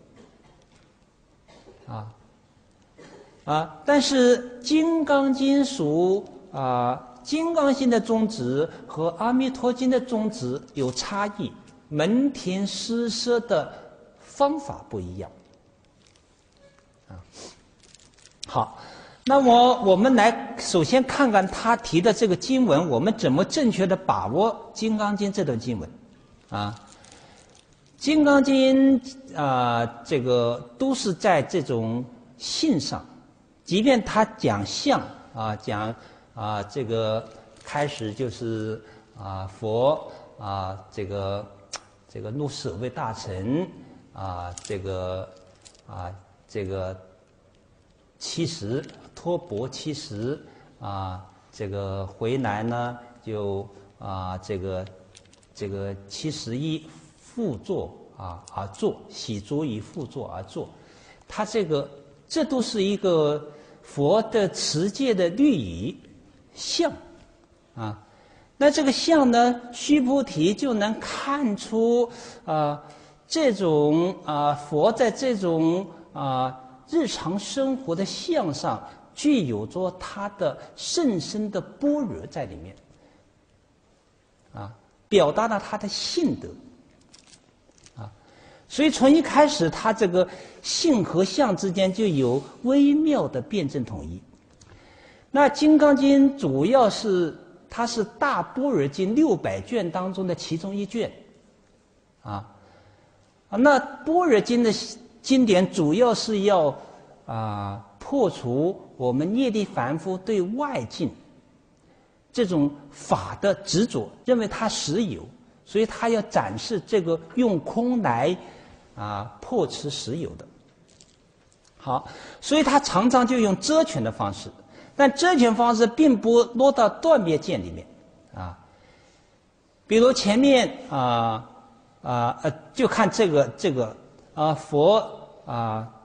啊啊，但是《金刚经》属啊《金刚经》的宗旨和《阿弥陀经》的宗旨有差异，门庭施设的方法不一样，啊，好，那么我们来首先看看他提的这个经文，我们怎么正确的把握《金刚经》这段经文，啊，《金刚经》啊、呃，这个都是在这种性上，即便他讲相啊，讲啊，这个开始就是啊佛啊，这个这个入舍卫大臣。啊，这个啊，这个七十托钵七十啊，这个回来呢就啊，这个这个七十一复坐啊而坐，喜足以复坐而坐，他这个这都是一个佛的持戒的律仪相啊。那这个相呢，须菩提就能看出啊。这种啊，佛在这种啊日常生活的相上，具有着他的甚深的般若在里面，啊，表达了他的性德，啊，所以从一开始，他这个性和相之间就有微妙的辩证统一。那《金刚经》主要是它是大般若经六百卷当中的其中一卷，啊。啊，那般若经的经典主要是要啊破除我们业力凡夫对外境这种法的执着，认为它实有，所以他要展示这个用空来啊破斥实有的。好，所以他常常就用遮全的方式，但遮全方式并不落到断灭见里面啊。比如前面啊。啊呃，就看这个这个啊，佛啊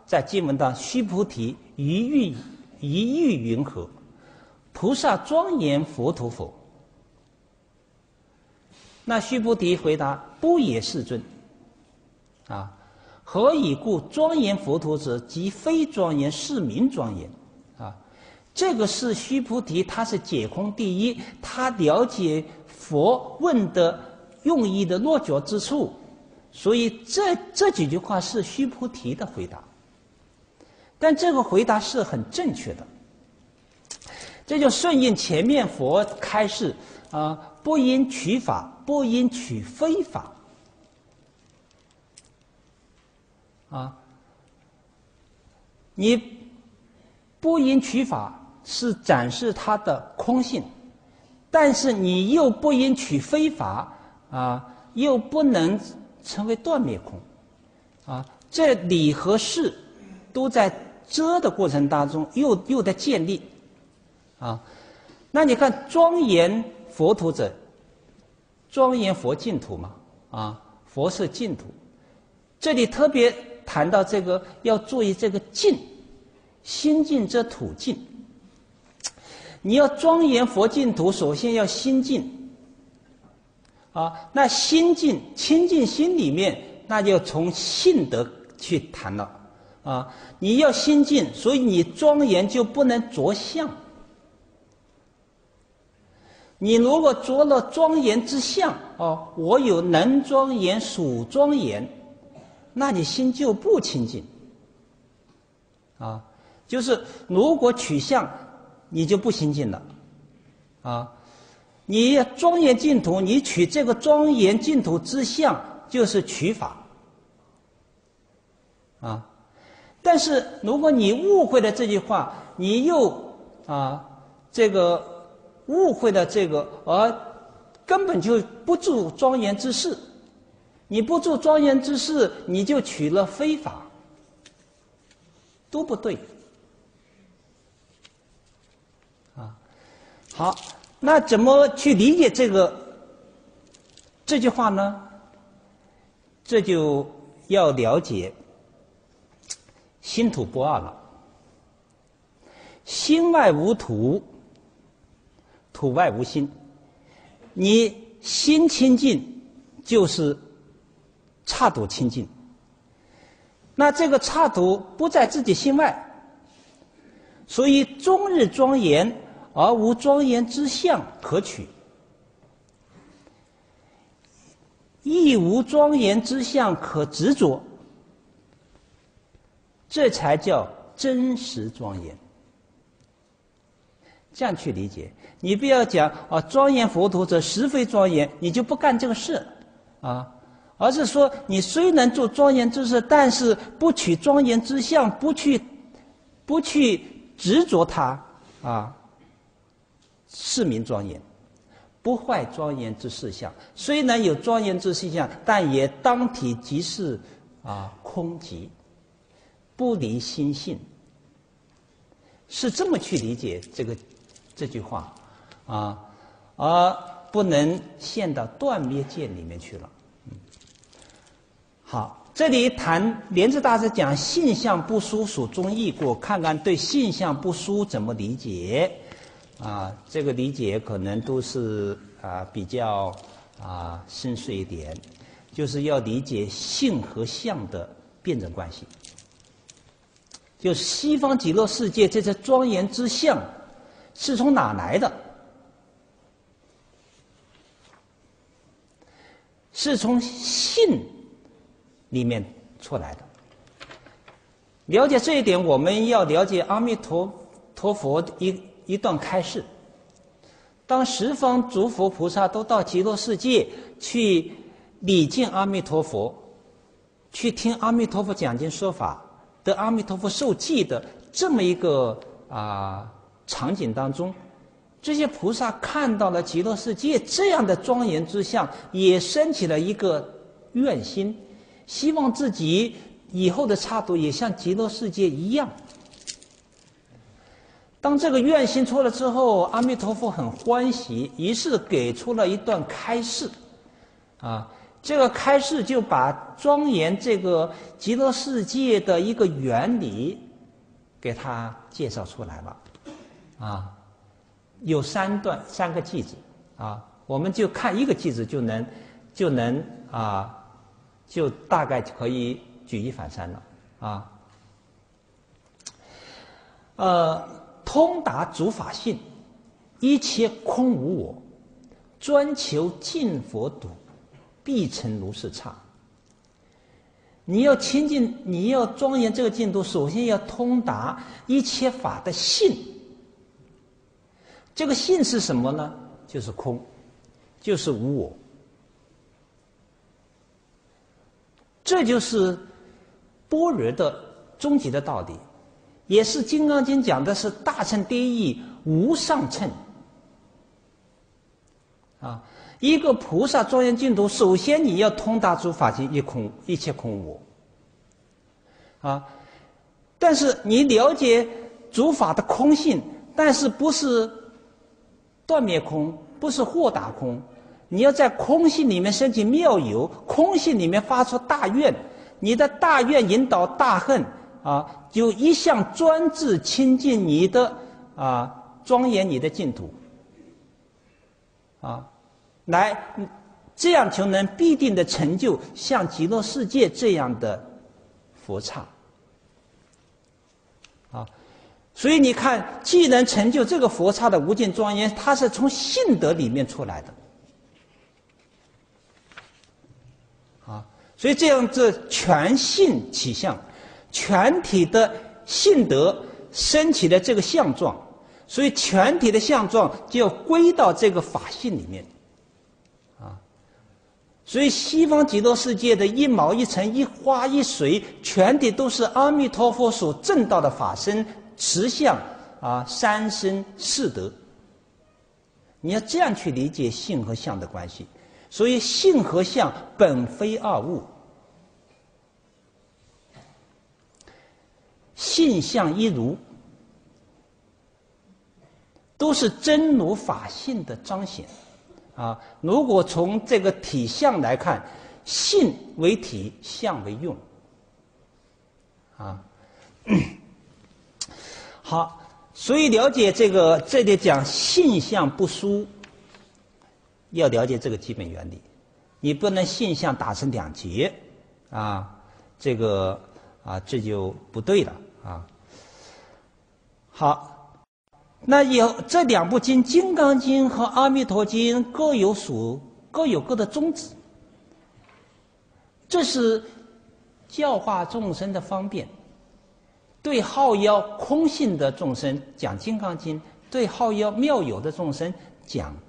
在经文当须菩提一欲一欲云何？菩萨庄严佛陀否？那须菩提回答：不也，世尊。啊，何以故？庄严佛陀者，即非庄严，是名庄严。啊，这个是须菩提，他是解空第一，他了解佛问的用意的落脚之处，所以这这几句话是须菩提的回答。但这个回答是很正确的，这就顺应前面佛开示啊，不应取法，不应取非法。啊，你不应取法是展示它的空性，但是你又不应取非法啊，又不能成为断灭空，啊，这理和事都在遮的过程当中又又在建立，啊，那你看庄严佛土者，庄严佛净土嘛，啊，佛是净土，这里特别谈到这个要注意这个净，心净则土净。你要庄严佛净土，首先要心净。啊，那心净清净心里面，那就从性德去谈了。啊，你要心净，所以你庄严就不能着相。你如果着了庄严之相，哦，我有能庄严、属庄严。那你心就不清净，啊，就是如果取相，你就不清净了，啊，你庄严净土，你取这个庄严净土之相，就是取法，啊，但是如果你误会了这句话，你又啊这个误会了这个，而根本就不住庄严之事。你不做庄严之事，你就取了非法，都不对。啊，好，那怎么去理解这个这句话呢？这就要了解心土不二了。心外无土，土外无心。你心清净，就是刹土清净，那这个刹土不在自己心外，所以终日庄严而无庄严之相可取，亦无庄严之相可执着，这才叫真实庄严。这样去理解，你不要讲啊，庄严佛土者实非庄严，你就不干这个事啊。而是说，你虽能做庄严之事，但是不取庄严之相，不去，不去执着它，啊，是名庄严，不坏庄严之事相。虽然有庄严之事相，但也当体即是啊空寂，不离心性。是这么去理解这个这句话，啊，而不能陷到断灭见里面去了。好，这里谈莲池大师讲性相不殊属中异过，看看对性相不殊怎么理解啊？这个理解可能都是啊比较啊深邃一点，就是要理解性和相的辩证关系。就是西方极乐世界这些庄严之相是从哪来的？是从性里面出来的。了解这一点，我们要了解阿弥陀陀佛一一段开示。当十方诸佛菩萨都到极乐世界去礼敬阿弥陀佛，去听阿弥陀佛讲经说法，得阿弥陀佛受记的这么一个啊场景当中，这些菩萨看到了极乐世界这样的庄严之相，也升起了一个愿心，希望自己以后的刹土也像极乐世界一样。当这个愿心出了之后，阿弥陀佛很欢喜，于是给出了一段开示，啊， 这个开示就把庄严这个极乐世界的一个原理给他介绍出来了，啊，有三段三个句子啊，我们就看一个句子就能就能啊，就大概可以举一反三了啊。呃，通达诸法性，一切空无我，专求净佛土，必成如是刹。你要亲近，你要庄严这个净土，首先要通达一切法的性。这个性是什么呢？就是空，就是无我。这就是般若的终极的道理，也是《金刚经》讲的是大乘第一无上乘。啊，一个菩萨庄严净土，首先你要通达诸法性，一空，一切空无我。啊，但是你了解诸法的空性，但是不是断灭空，不是豁达空，你要在空性里面升起妙有，空性里面发出大愿，你的大愿引导大恨啊，就一向专制亲近你的啊庄严你的净土啊，来这样就能必定的成就像极乐世界这样的佛刹啊。所以你看，既能成就这个佛刹的无尽庄严，它是从性德里面出来的啊。所以这样子全性起相，全体的性德升起的这个相状，所以全体的相状就要归到这个法性里面啊。所以西方极乐世界的一毛一尘一花一水，全体都是阿弥陀佛所证道的法身实相啊，三身四德。你要这样去理解性和相的关系。所以性和相本非二物，性相一如，都是真如法性的彰显啊。如果从这个体相来看，性为体，相为用啊。好，所以了解这个，这里讲性相不殊，要了解这个基本原理。你不能性相打成两截啊，这个啊这就不对了啊。好，那有这两部经《金刚经》和《阿弥陀经》各有属，各有各的宗旨，这是教化众生的方便。对好妖空性的众生讲《金刚经》，对好妖妙有的众生讲《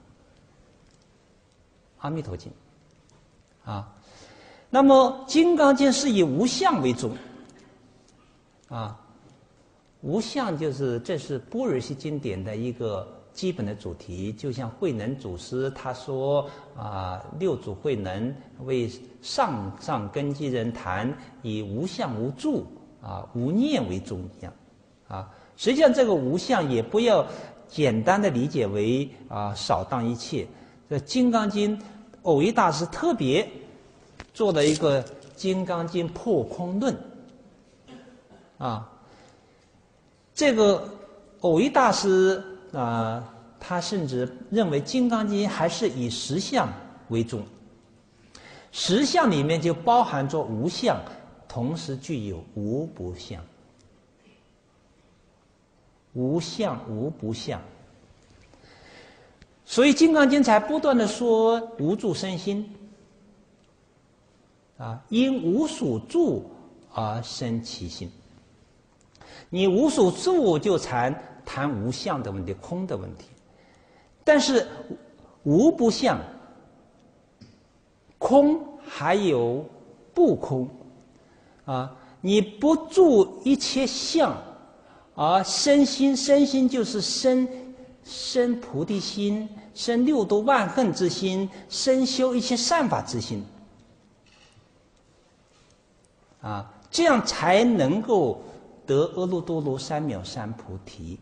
阿弥陀经》啊。那么《金刚经》是以无相为宗啊，无相就是这是般若系经典的一个基本的主题。就像慧能祖师他说啊，六祖慧能为上上根基人谈以无相无住啊，无念为宗一样，啊，实际上这个无相也不要简单的理解为啊扫荡一切。这《金刚经》，蕅益大师特别做了一个《金刚经破空论》，啊，这个蕅益大师啊，他甚至认为《金刚经》还是以实相为宗，实相里面就包含着无相。同时具有无不相，无相无不相，所以《金刚经》才不断的说无住生心，啊，因无所住而生其心。你无所住就谈谈无相的问题，空的问题，但是无不相，空还有不空。啊，你不住一切相，而生心，生心就是生生菩提心，生六度万恨之心，生修一切善法之心。啊，这样才能够得阿耨多罗三藐三菩提。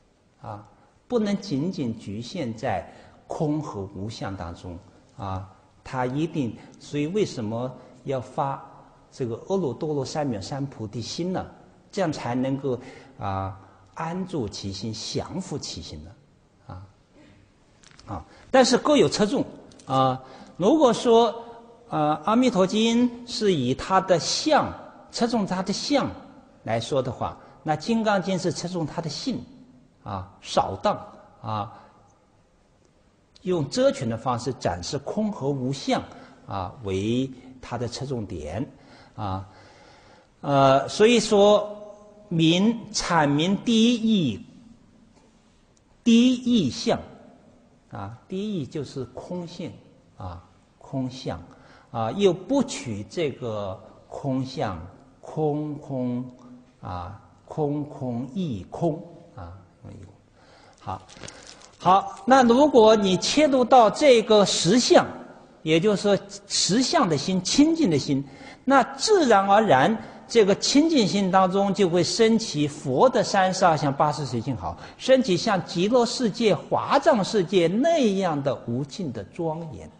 啊，不能仅仅局限在空和无相当中。啊， 他一定，所以为什么要发这个阿耨多罗三藐三菩提心呢？这样才能够啊安住其心，降伏其心的啊啊！但是各有侧重啊。如果说呃《阿弥陀经》是以它的相侧重它的相来说的话，那《金刚经》是侧重它的性啊，少当啊，用遮权的方式展示空和无相啊为它的侧重点啊。呃，所以说明阐明第一义，第一义相啊，第一义就是空性啊，空相啊，又不取这个空相，空空啊，空空义空啊，好，好，那如果你切入到这个实相，也就是说实相的心，清净的心，那自然而然，这个清净心当中就会升起佛的三十二相八十随性好，升起像极乐世界、华藏世界那样的无尽的庄严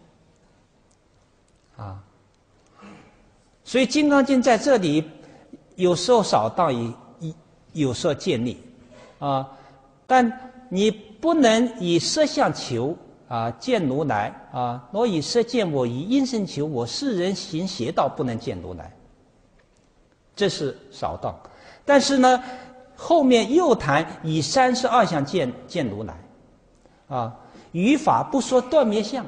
啊。所以《金刚经》在这里有时候少当，有有时候建立啊，但你不能以色相求啊见如来啊，若以色见我，以音声求我，世人行邪道，不能见如来。这是少当，但是呢，后面又谈以三十二相见见如来，啊，语法不说断灭相，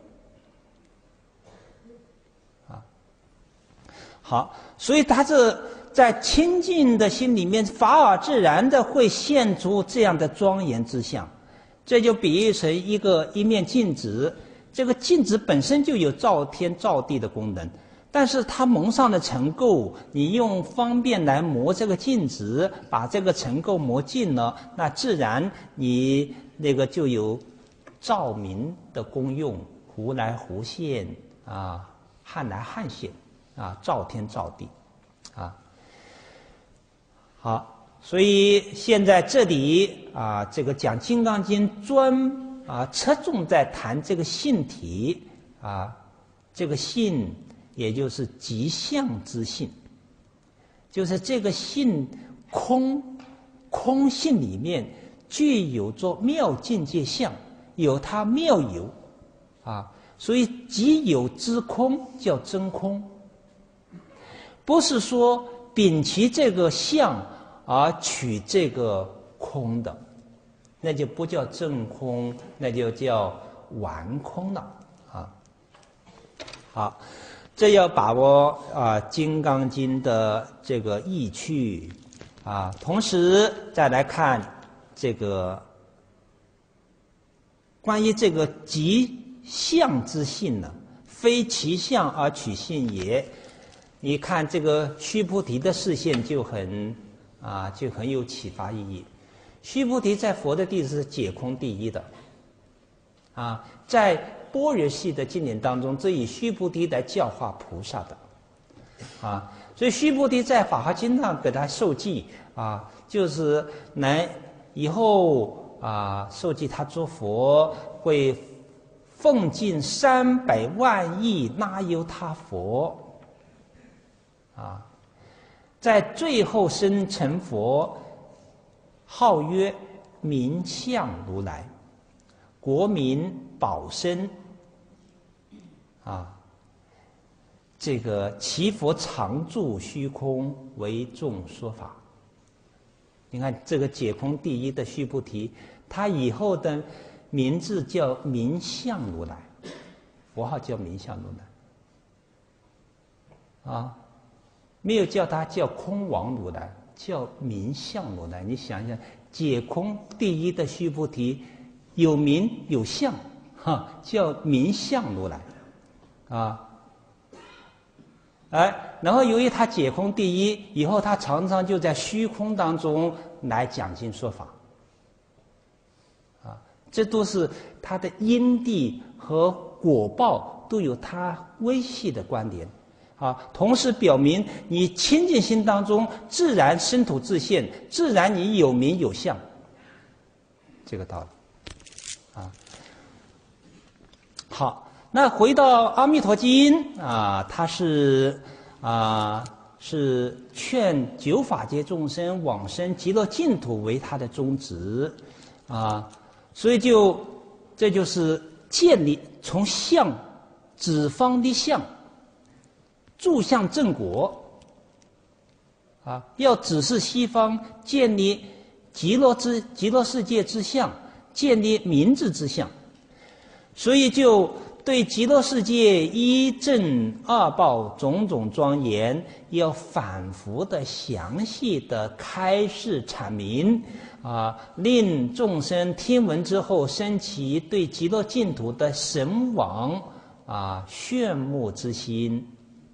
啊，好，所以他这在清净的心里面，法尔自然的会现出这样的庄严之相，这就比喻成一个一面镜子，这个镜子本身就有照天照地的功能。但是它蒙上的尘垢，你用方便来磨这个镜子，把这个尘垢磨尽了，那自然你那个就有照明的功用，忽来忽现啊，汉来汉现啊，照天照地啊。好，所以现在这里啊，这个讲《金刚经》专啊侧重在谈这个性体啊，这个性。也就是极相之性，就是这个性空空性里面具有着妙境界相，有它妙有啊，所以即有之空叫真空，不是说摒弃这个相而取这个空的，那就不叫真空，那就叫完空了啊。好。这要把握啊，《金刚经》的这个意趣啊，同时再来看这个关于这个极相之性呢，非其相而取性也。你看这个须菩提的示现就很啊，就很有启发意义。须菩提在佛的地是解空第一的啊，在般若系的经典当中，这以须菩提来教化菩萨的，啊，所以须菩提在《法华经》上给他受记啊，就是来以后啊，受记他做佛会奉尽三百万亿那由他佛，啊，在最后生成佛，号曰名相如来，国名宝生。啊，这个其佛常住虚空，为众说法。你看这个解空第一的须菩提，他以后的名字叫名相如来，佛号叫名相如来。啊，没有叫他叫空王如来，叫名相如来。你想想，解空第一的须菩提，有名有相，哈，叫名相如来。啊，哎，然后由于他解空第一，以后他常常就在虚空当中来讲经说法，啊，这都是他的因地和果报都有他微细的关联，啊，同时表明你清净心当中自然生土自现，自然你有名有相，这个道理，啊，好。 那回到《阿弥陀经》啊，它是啊是劝九法界众生往生极乐净土为它的宗旨啊，所以就这就是建立从相指方的相，住向正果啊，要指示西方建立极乐之极乐世界之相，建立明智之相，所以就对极乐世界一正二报种种庄严，要反复的详细的开示阐明啊，令众生听闻之后生起对极乐净土的神往啊炫目之心。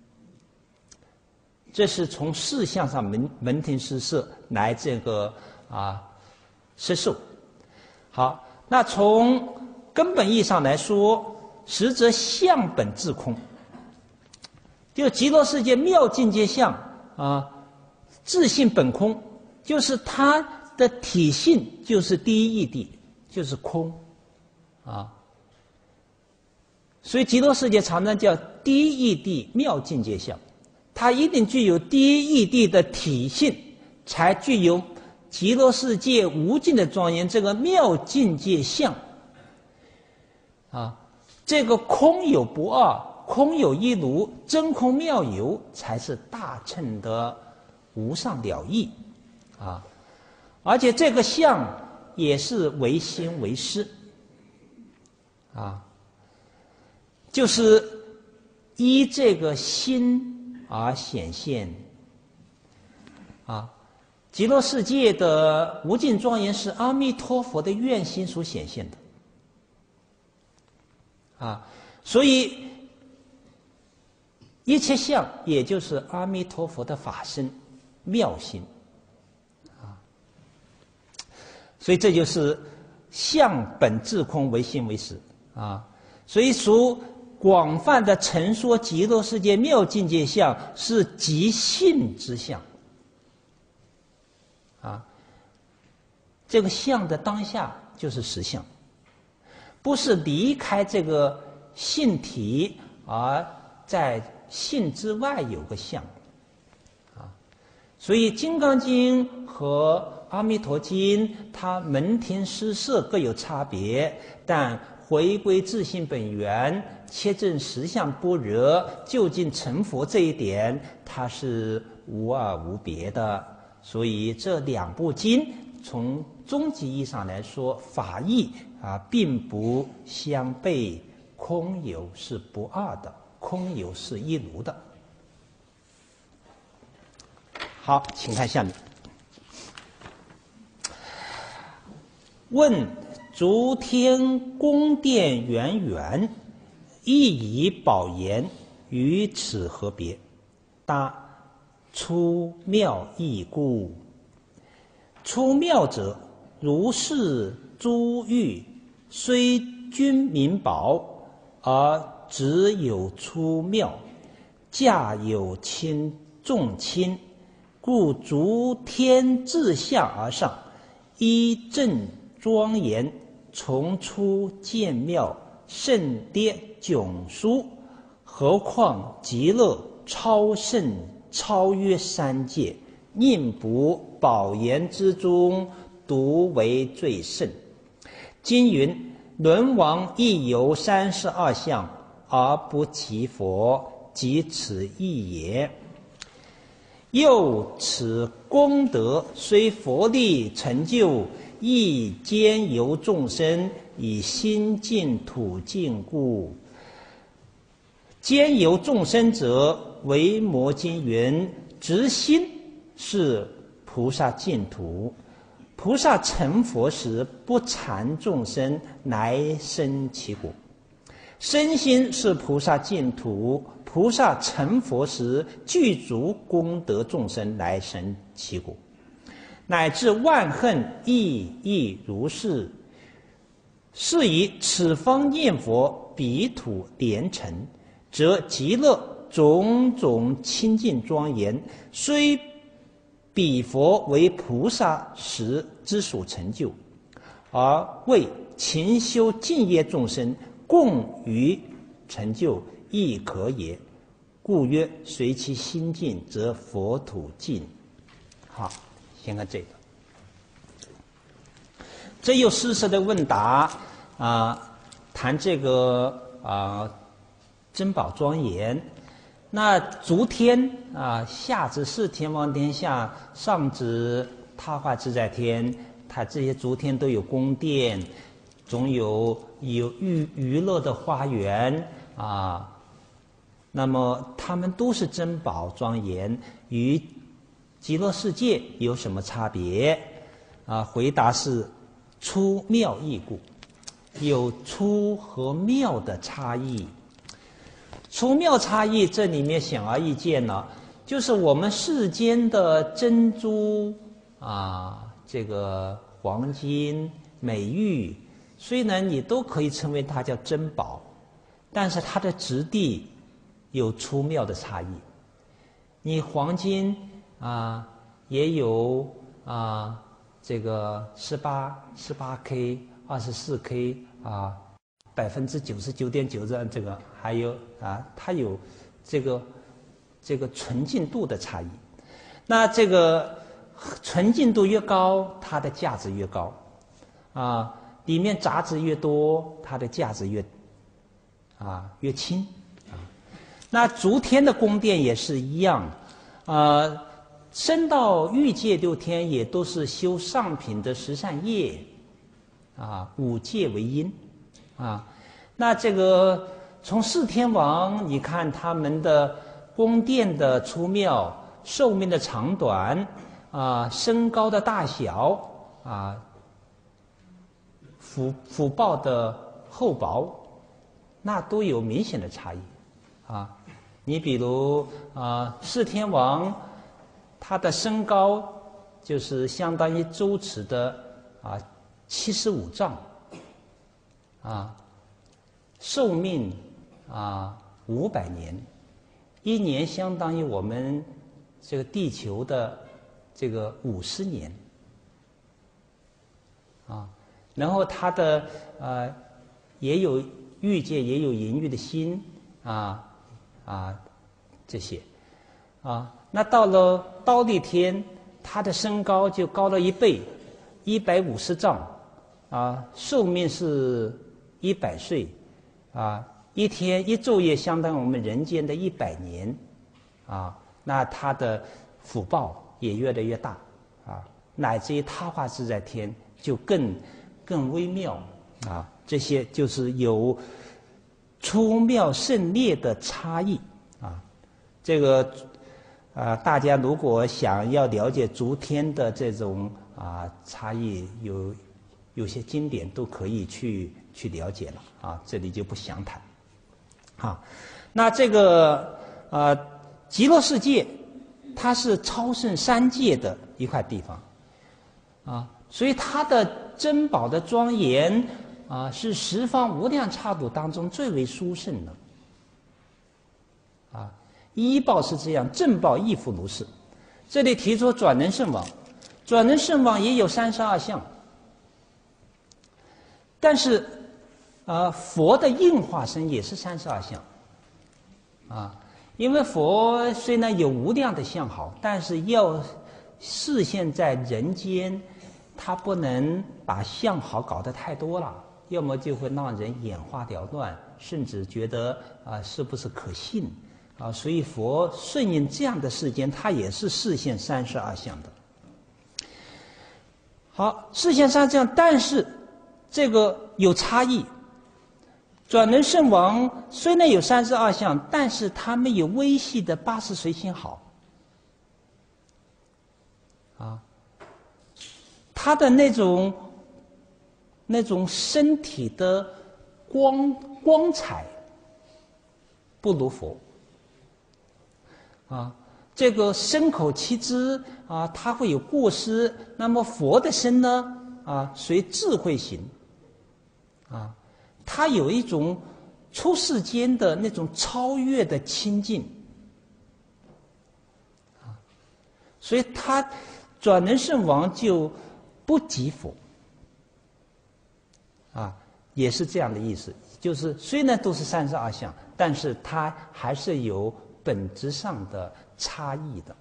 这是从事项上门门庭施设来这个啊施受。好，那从根本意义上来说，实则相本自空，就极乐世界妙境界相啊，自性本空，就是它的体性就是第一义谛，就是空啊。所以极乐世界常常叫第一义谛妙境界相，它一定具有第一义谛的体性，才具有极乐世界无尽的庄严这个妙境界相啊。这个空有不二，空有一如，真空妙有，才是大乘的无上了义啊！而且这个相也是唯心唯识啊，就是依这个心而显现啊。极乐世界的无尽庄严是阿弥陀佛的愿心所显现的。啊，所以一切相也就是阿弥陀佛的法身妙心啊，所以这就是相本自空，唯心唯识啊。所以属广泛的陈说极乐世界妙境界相是即性之相啊，这个相的当下就是实相。不是离开这个性体，而在性之外有个相啊。所以《金刚经》和《阿弥陀经》它门庭施设各有差别，但回归自性本源，切证实相般若，究竟成佛这一点，它是无二无别的。所以这两部经从终极意义上来说，法义啊，并不相悖，空有是不二的，空有是一如的。好，请看下面。问诸天宫殿圆圆，亦以宝岩，与此何别？答：出妙义故。出妙者，如是珠玉，虽君名宝，而只有出妙，价有轻重轻，故逐天自下而上，依正庄严，从出见妙，甚跌迥殊。何况极乐超胜，超越三界，宁不宝岩之中，独为最胜。经云：轮王亦有三十二相，而不其佛，即此意也。又此功德虽佛力成就，亦兼由众生以心净土净故。兼由众生者，维摩经云：直心是菩萨净土。菩萨成佛时，不缠众生，来生其果。身心是菩萨净土，菩萨成佛时，具足功德众生，来生其果。乃至万恨亦亦如是。是以此方念佛，彼土连成，则极乐种种清净庄严，虽彼佛为菩萨时之所成就，而为勤修净业众生共于成就亦可也。故曰：随其心净，则佛土净。好，先看这个。这又诗诗的问答啊，谈这个啊珍宝庄严。那诸天啊，下至四天王天下，上至他化自在天，它这些诸天都有宫殿，总有有娱娱乐的花园啊。那么他们都是珍宝庄严，与极乐世界有什么差别？啊，回答是粗妙异故，有粗和妙的差异。粗妙差异，这里面显而易见了，就是我们世间的珍珠啊，这个黄金、美玉，虽然你都可以称为它叫珍宝，但是它的质地有粗妙的差异。你黄金啊，也有啊，这个十八、十八 K、二十四 K 啊，百分之九十九点九这这个，还有啊，它有这个这个纯净度的差异。那这个纯净度越高，它的价值越高啊，里面杂质越多，它的价值越啊越轻。那诸天的宫殿也是一样，呃，升到欲界六天也都是修上品的十善业，啊，五戒为因，啊，那这个从四天王，你看他们的宫殿的粗妙、寿命的长短，啊，身高的大小，啊，福福报的厚薄，那都有明显的差异，啊。你比如啊，四天王，他的身高就是相当于周尺的啊七十五丈，啊，寿命啊五百年，一年相当于我们这个地球的这个五十年，啊，然后他的呃也有欲界，也有淫欲的心啊。啊，这些，啊，那到了忉利天，他的身高就高了一倍，一百五十丈，啊，寿命是一百岁，啊，一天一昼夜相当于我们人间的一百年，啊，那他的福报也越来越大，啊，乃至于他化自在天就更更微妙，啊，这些就是有粗妙胜劣的差异啊，这个啊、呃，大家如果想要了解诸天的这种啊差异，有有些经典都可以去去了解了啊，这里就不详谈。啊，那这个呃极乐世界，它是超胜三界的一块地方啊，所以它的珍宝的庄严。啊，是十方无量刹土当中最为殊胜的。啊，依报是这样，正报亦复如是。这里提出转轮圣王，转轮圣王也有三十二相，但是，啊，佛的应化身也是三十二相。啊，因为佛虽然有无量的相好，但是要示现在人间，他不能把相好搞得太多了。要么就会让人眼花缭乱，甚至觉得啊、呃、是不是可信啊？所以佛顺应这样的世间，他也是示现三十二相的。好，示现三十二相，但是这个有差异。转轮圣王虽然有三十二相，但是他没有微细的八十随心好啊，他的那种。那种身体的光光彩不如佛啊，这个身口七支啊，它会有过失。那么佛的身呢啊，随智慧行啊，它有一种出世间的那种超越的清净啊，所以他转轮圣王就不及佛。啊，也是这样的意思，就是虽然都是三十二相， 但是它还是有本质上的差异的。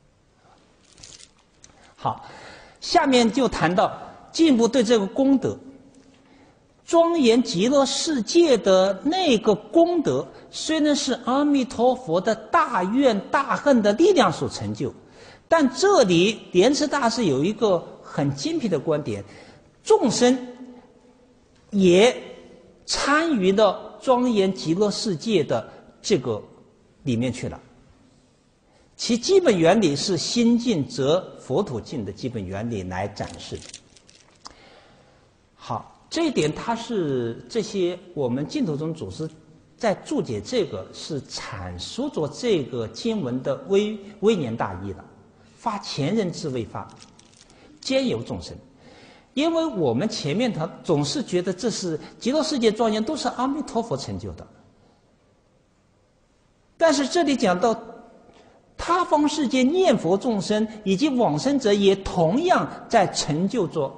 好，下面就谈到进一步对这个功德，庄严极乐世界的那个功德，虽然是阿弥陀佛的大愿大恨的力量所成就，但这里莲池大师有一个很精辟的观点，众生也参与到庄严极乐世界的这个里面去了。其基本原理是心净则佛土净的基本原理来展示。好，这一点它是这些我们净土宗祖师在注解这个是阐述着这个经文的微微言大义了。发前人之未发，兼有众生。因为我们前面他总是觉得这是极乐世界庄严都是阿弥陀佛成就的，但是这里讲到他方世界念佛众生以及往生者也同样在成就着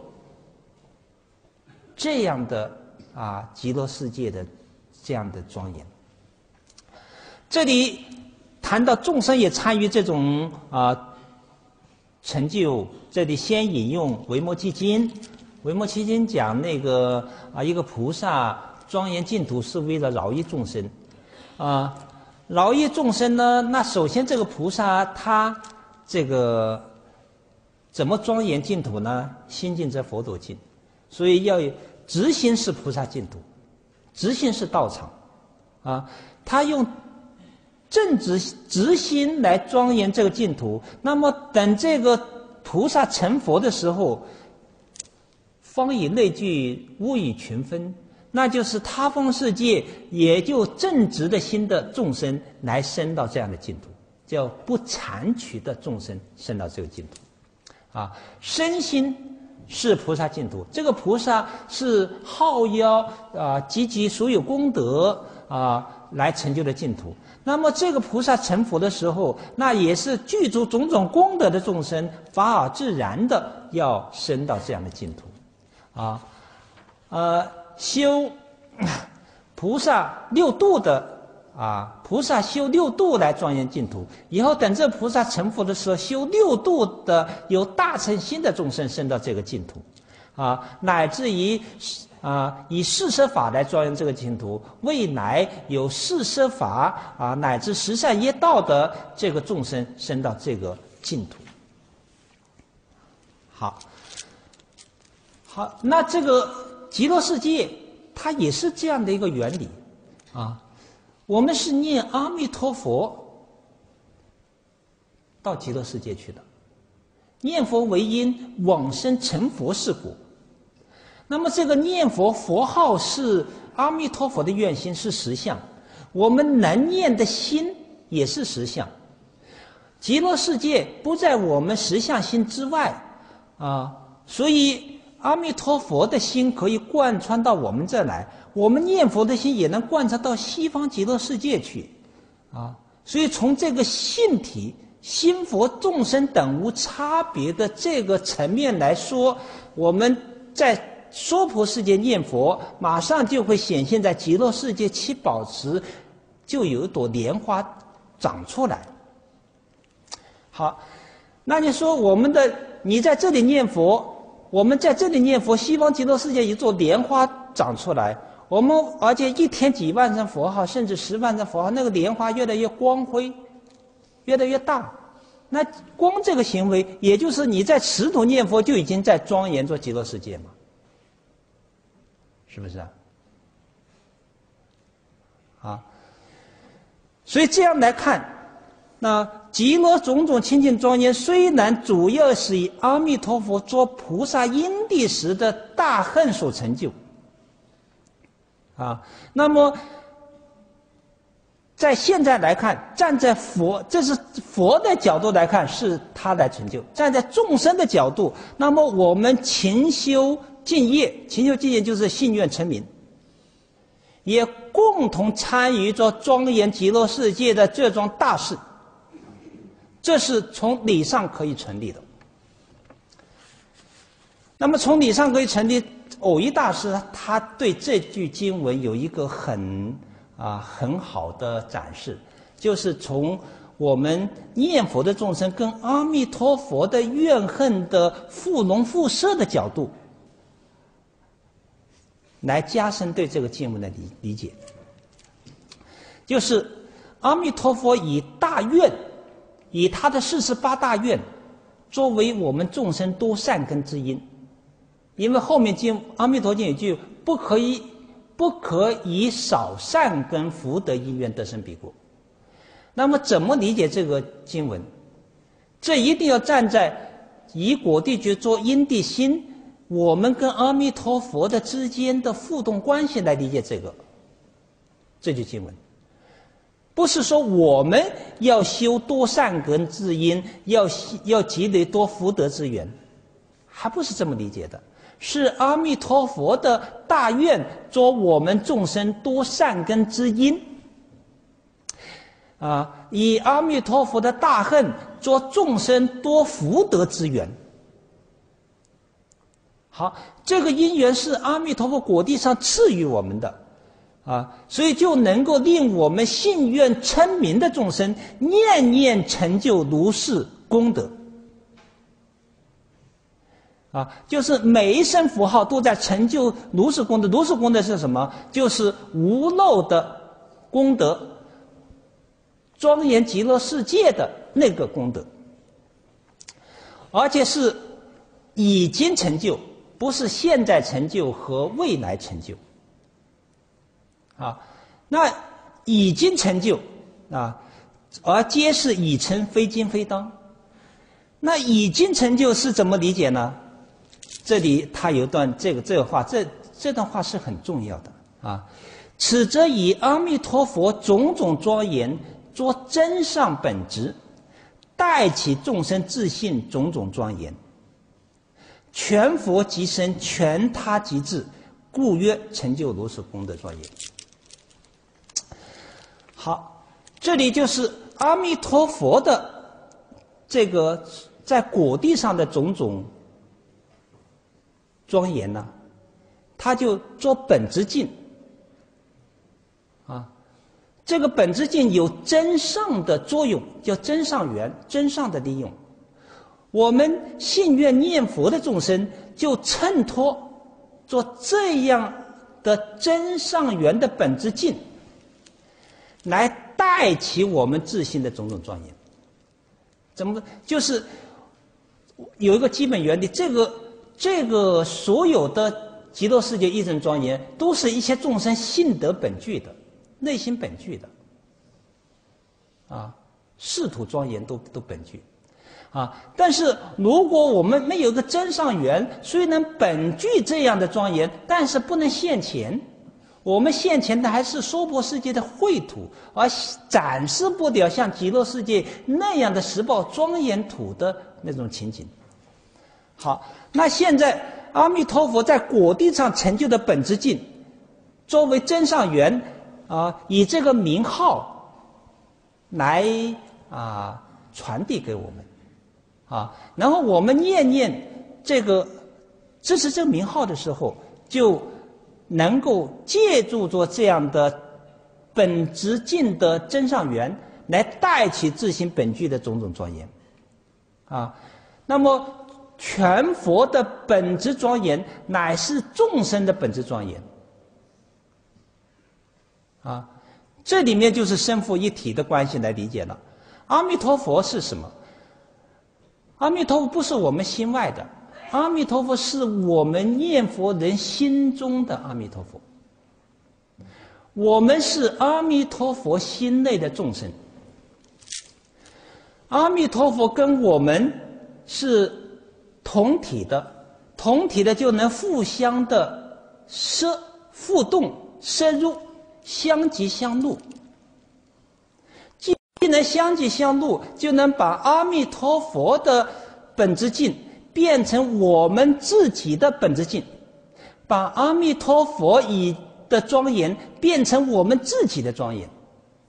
这样的啊极乐世界的这样的庄严。这里谈到众生也参与这种啊成就，这里先引用《维摩诘经》，《维摩诘经》讲那个啊一个菩萨庄严净土是为了饶益众生，啊饶益众生呢，那首先这个菩萨他这个怎么庄严净土呢？心净则佛土净，所以要有直心是菩萨净土，直心是道场，啊，他用正直直心来庄严这个净土。那么等这个菩萨成佛的时候，方以类聚，物以群分。那就是他方世界也就正直的心的众生来生到这样的净土，叫不残取的众生生到这个净土。啊，身心是菩萨净土，这个菩萨是号召啊积极所有功德啊来成就的净土。那么这个菩萨成佛的时候，那也是具足种种功德的众生，法尔自然的要生到这样的净土。啊，呃。修菩萨六度的啊，菩萨修六度来庄严净土。以后等这菩萨成佛的时候，修六度的有大乘心的众生生到这个净土，啊，乃至于啊以四摄法来庄严这个净土。未来有四摄法啊，乃至十善业道的这个众生生到这个净土。好，好，那这个。极乐世界它也是这样的一个原理啊，我们是念阿弥陀佛到极乐世界去的，念佛为因，往生成佛是果。那么这个念佛佛号是阿弥陀佛的愿心，是实相，我们能念的心也是实相。极乐世界不在我们实相心之外啊，所以阿弥陀佛的心可以贯穿到我们这来，我们念佛的心也能贯穿到西方极乐世界去，啊，所以从这个性体、心佛众生等无差别的这个层面来说，我们在娑婆世界念佛，马上就会显现在极乐世界七宝池，就有一朵莲花长出来。好，那你说我们的你在这里念佛。我们在这里念佛，西方极乐世界一座莲花长出来，我们而且一天几万声佛号，甚至十万声佛号，那个莲花越来越光辉，越来越大。那光这个行为，也就是你在持土念佛，就已经在庄严做极乐世界嘛，是不是啊？啊，所以这样来看，那极乐种种清净庄严，虽然主要是以阿弥陀佛做菩萨因地时的大恨所成就，啊，那么在现在来看，站在佛，这是佛的角度来看，是他来成就；站在众生的角度，那么我们勤修敬业，勤修敬业就是信愿成名，也共同参与着庄严极乐世界的这桩大事。这是从理上可以成立的。那么从理上可以成立，藕益大师他对这句经文有一个很啊很好的展示，就是从我们念佛的众生跟阿弥陀佛的怨恨的复农复舍的角度，来加深对这个经文的理理解。就是阿弥陀佛以大愿，以他的四十八大愿作为我们众生多善根之因。因为后面经阿弥陀经有句不可以不可以少善根福德因缘得生彼国。那么怎么理解这个经文？这一定要站在以果地觉作因地心，我们跟阿弥陀佛的之间的互动关系来理解这个这句经文。不是说我们要修多善根之因，要要积累多福德之缘，还不是这么理解的。是阿弥陀佛的大愿做我们众生多善根之因，啊，以阿弥陀佛的大恨做众生多福德之缘。好，这个因缘是阿弥陀佛果地上赐予我们的，啊，所以就能够令我们信愿称名的众生念念成就如是功德。啊，就是每一声符号都在成就如是功德。如是功德是什么？就是无漏的功德，庄严极乐世界的那个功德，而且是已经成就，不是现在成就和未来成就。啊，那已经成就啊，而皆是已成，非今非当。那已经成就是怎么理解呢？这里他有一段这个这个话，这这段话是很重要的啊。此则以阿弥陀佛种种庄严作真上本质，带起众生自信种种庄严，全佛即身，全他即智，故曰成就如是功德庄严。好，这里就是阿弥陀佛的这个在果地上的种种庄严呢，他就做本质境啊。这个本质境有真上的作用，叫真上缘，真上的利用。我们信愿念佛的众生就衬托做这样的真上缘的本质境，来带起我们自信的种种庄严。怎么？就是有一个基本原理，这个这个所有的极乐世界一真庄严，都是一些众生性德本具的、内心本具的，啊，世土庄严都都本具，啊。但是如果我们没有一个真上缘，虽然本具这样的庄严，但是不能现前。我们现前的还是娑婆世界的秽土，而展示不了像极乐世界那样的十报庄严土的那种情景。好，那现在阿弥陀佛在果地上成就的本质境，作为真上缘啊，以这个名号来啊传递给我们啊，然后我们念念这个支持这个名号的时候，就能够借助着这样的本质境的真上缘，来带起自心本具的种种庄严，啊，那么全佛的本质庄严，乃是众生的本质庄严，啊，这里面就是身佛一体的关系来理解了。阿弥陀佛是什么？阿弥陀佛不是我们心外的。阿弥陀佛是我们念佛人心中的阿弥陀佛，我们是阿弥陀佛心内的众生。阿弥陀佛跟我们是同体的，同体的就能互相的摄互动深入，相即相入。既能相即相入，就能把阿弥陀佛的本质境变成我们自己的本质境，把阿弥陀佛以的庄严变成我们自己的庄严，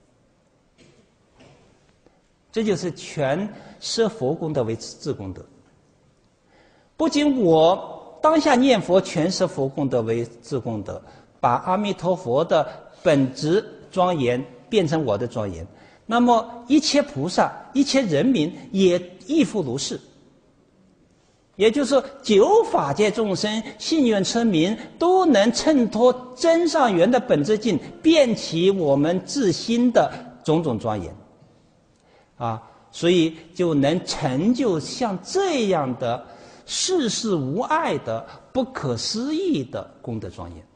这就是全摄佛功德为自功德。不仅我当下念佛全摄佛功德为自功德，把阿弥陀佛的本质庄严变成我的庄严，那么一切菩萨、一切人民也亦复如是。也就是说，九法界众生、信愿村民都能衬托真上缘的本质境，变起我们自心的种种庄严，啊，所以就能成就像这样的世事无碍的、不可思议的功德庄严。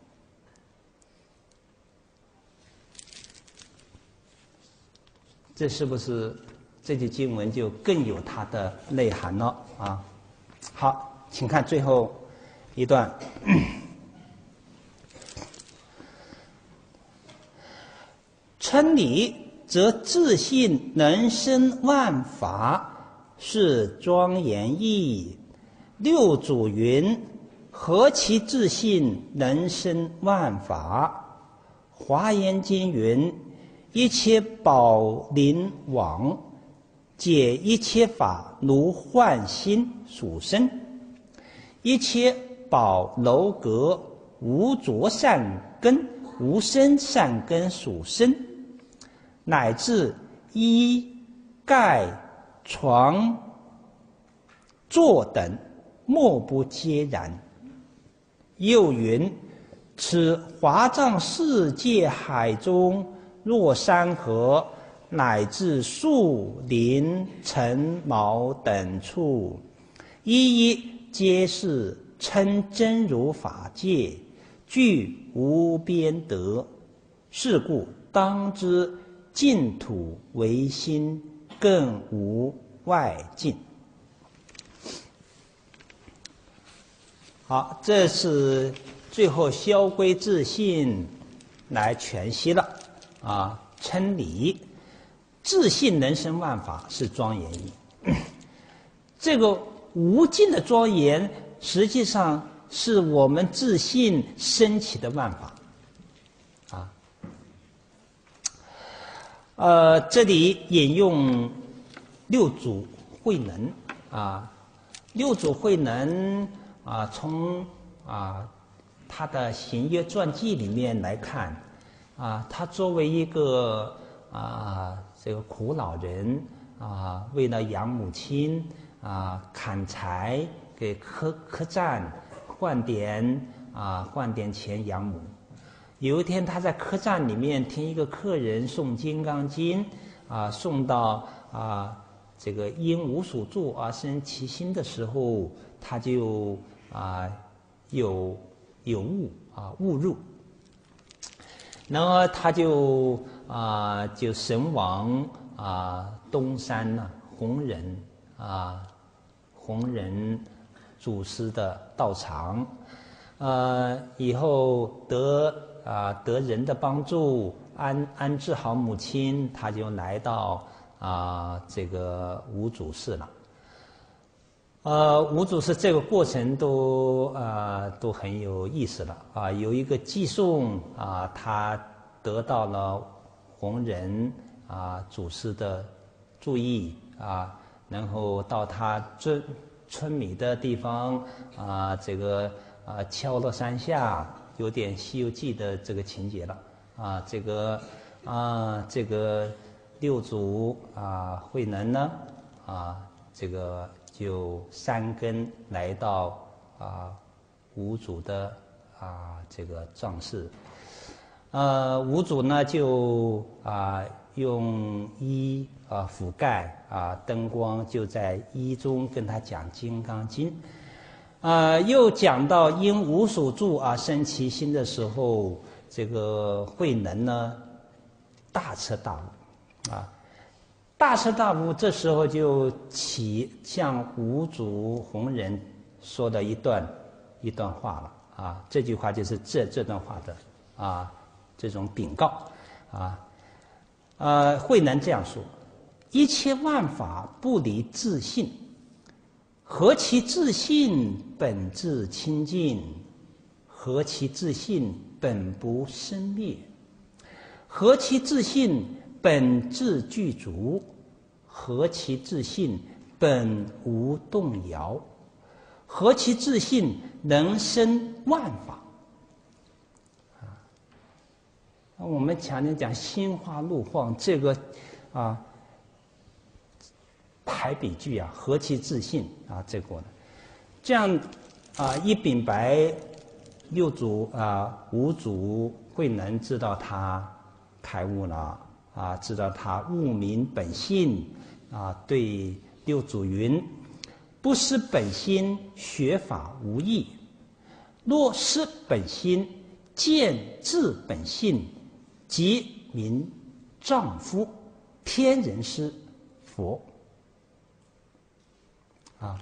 这是不是这句经文就更有它的内涵了啊？好，请看最后一段。称理则自信能生万法，是庄严义。六祖云：何其自信能生万法？华严经云：一切宝林网，解一切法如幻心属身。一切宝楼阁，无着善根，无生善根属身。乃至衣盖床座等，莫不皆然。又云：此华藏世界海中，若山河，乃至树林尘毛等处，一一皆是称真如法界，具无边德。是故当知净土唯心，更无外境。好，这是最后萧归自信来诠释了啊，称理自信能生万法，是庄严义。这个无尽的庄严，实际上是我们自信升起的万法。啊，呃，这里引用六祖慧能啊，六祖慧能啊，从啊他的行业传记里面来看，啊，他作为一个啊这个苦老人啊，为了养母亲啊，砍柴给客客栈换点啊换点钱养母。有一天他在客栈里面听一个客人诵《金刚经》啊，诵到啊这个因无所住而生其心的时候，他就啊有有悟啊悟入，然后他就啊就神往啊东山呢、啊、弘忍啊弘忍祖师的道场，呃以后得啊得人的帮助，安安置好母亲，他就来到啊这个五祖寺了。呃，五祖寺这个过程都啊、呃、都很有意思了啊。有一个寄送啊，他得到了弘忍啊祖师的注意啊，然后到他村村米的地方啊，这个啊敲了三下，有点《西游记》的这个情节了啊。这个啊这个六祖啊慧能呢啊这个。就三根来到啊五祖的啊这个藏室，呃五祖呢就啊用衣啊覆盖啊灯光就在衣中跟他讲《金刚经》，啊又讲到因无所住而生其心的时候，这个慧能呢大彻大悟啊。大彻大悟，这时候就起向五祖弘忍说的一段一段话了啊！这句话就是这这段话的啊这种禀告啊。呃，慧能这样说：一切万法不离自性，何其自性本自清净，何其自性本不生灭，何其自性本自具足，何其自性本无动摇，何其自性能生万法。 我们常常讲心花怒放，这个啊排比句啊，何其自信啊！这个呢，这样啊一禀白六祖啊五祖慧能知道他开悟了啊，知道他悟明本性啊，对六祖云：不失本心，学法无益；若失本心，见自本性，即名丈夫，天人师佛。啊，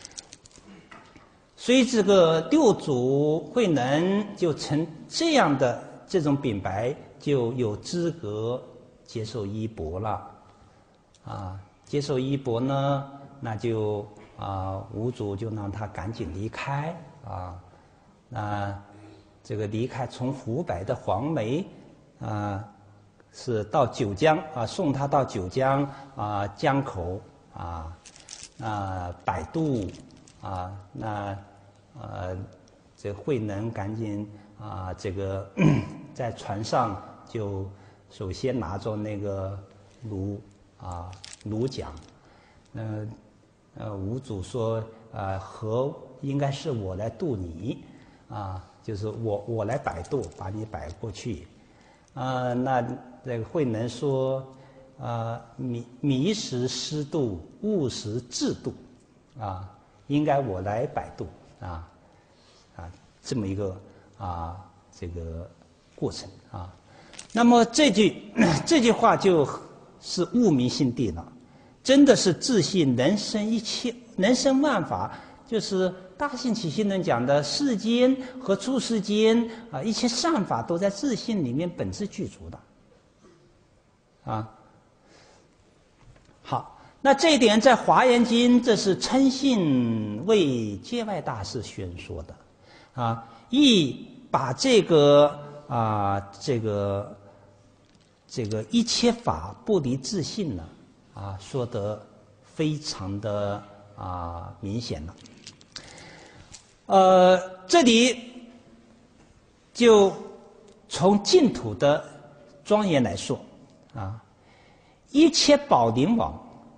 所以这个六祖慧能就成这样的这种禀白，就有资格接受衣钵了。啊，接受衣钵呢，那就啊，五祖就让他赶紧离开啊。那这个离开，从湖北的黄梅啊，是到九江啊，送他到九江啊江口啊。啊，摆渡啊，那呃，这慧能赶紧啊，这个在船上就首先拿着那个芦啊芦桨，呃呃，五祖说啊，河应该是我来渡你啊，就是我我来摆渡，把你摆过去啊。那这个慧能说。啊，迷迷时师度，悟时自度，啊，应该我来摆渡啊，啊，这么一个啊这个过程啊。那么这句这句话就是悟明心地了，真的是自信能生一切，能生万法，就是大信起信论讲的世间和出世间啊，一切善法都在自信里面本自具足的，啊。好，那这一点在《华严经》，这是称信为界外大师宣说的，啊，亦把这个啊，这个这个一切法不离自信呢，啊，说得非常的啊明显了。呃，这里就从净土的庄严来说，啊。一切宝林网，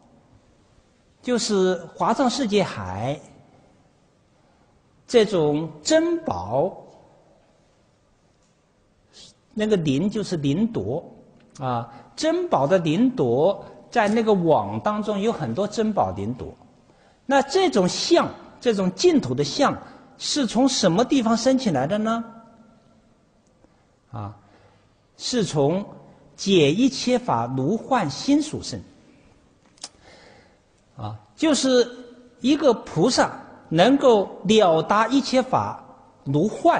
就是华藏世界海这种珍宝，那个林就是林朵啊，珍宝的林朵在那个网当中有很多珍宝林朵。那这种相，这种净土的相，是从什么地方生起来的呢？啊，是从解一切法如幻心所生，啊，就是一个菩萨能够了达一切法如幻，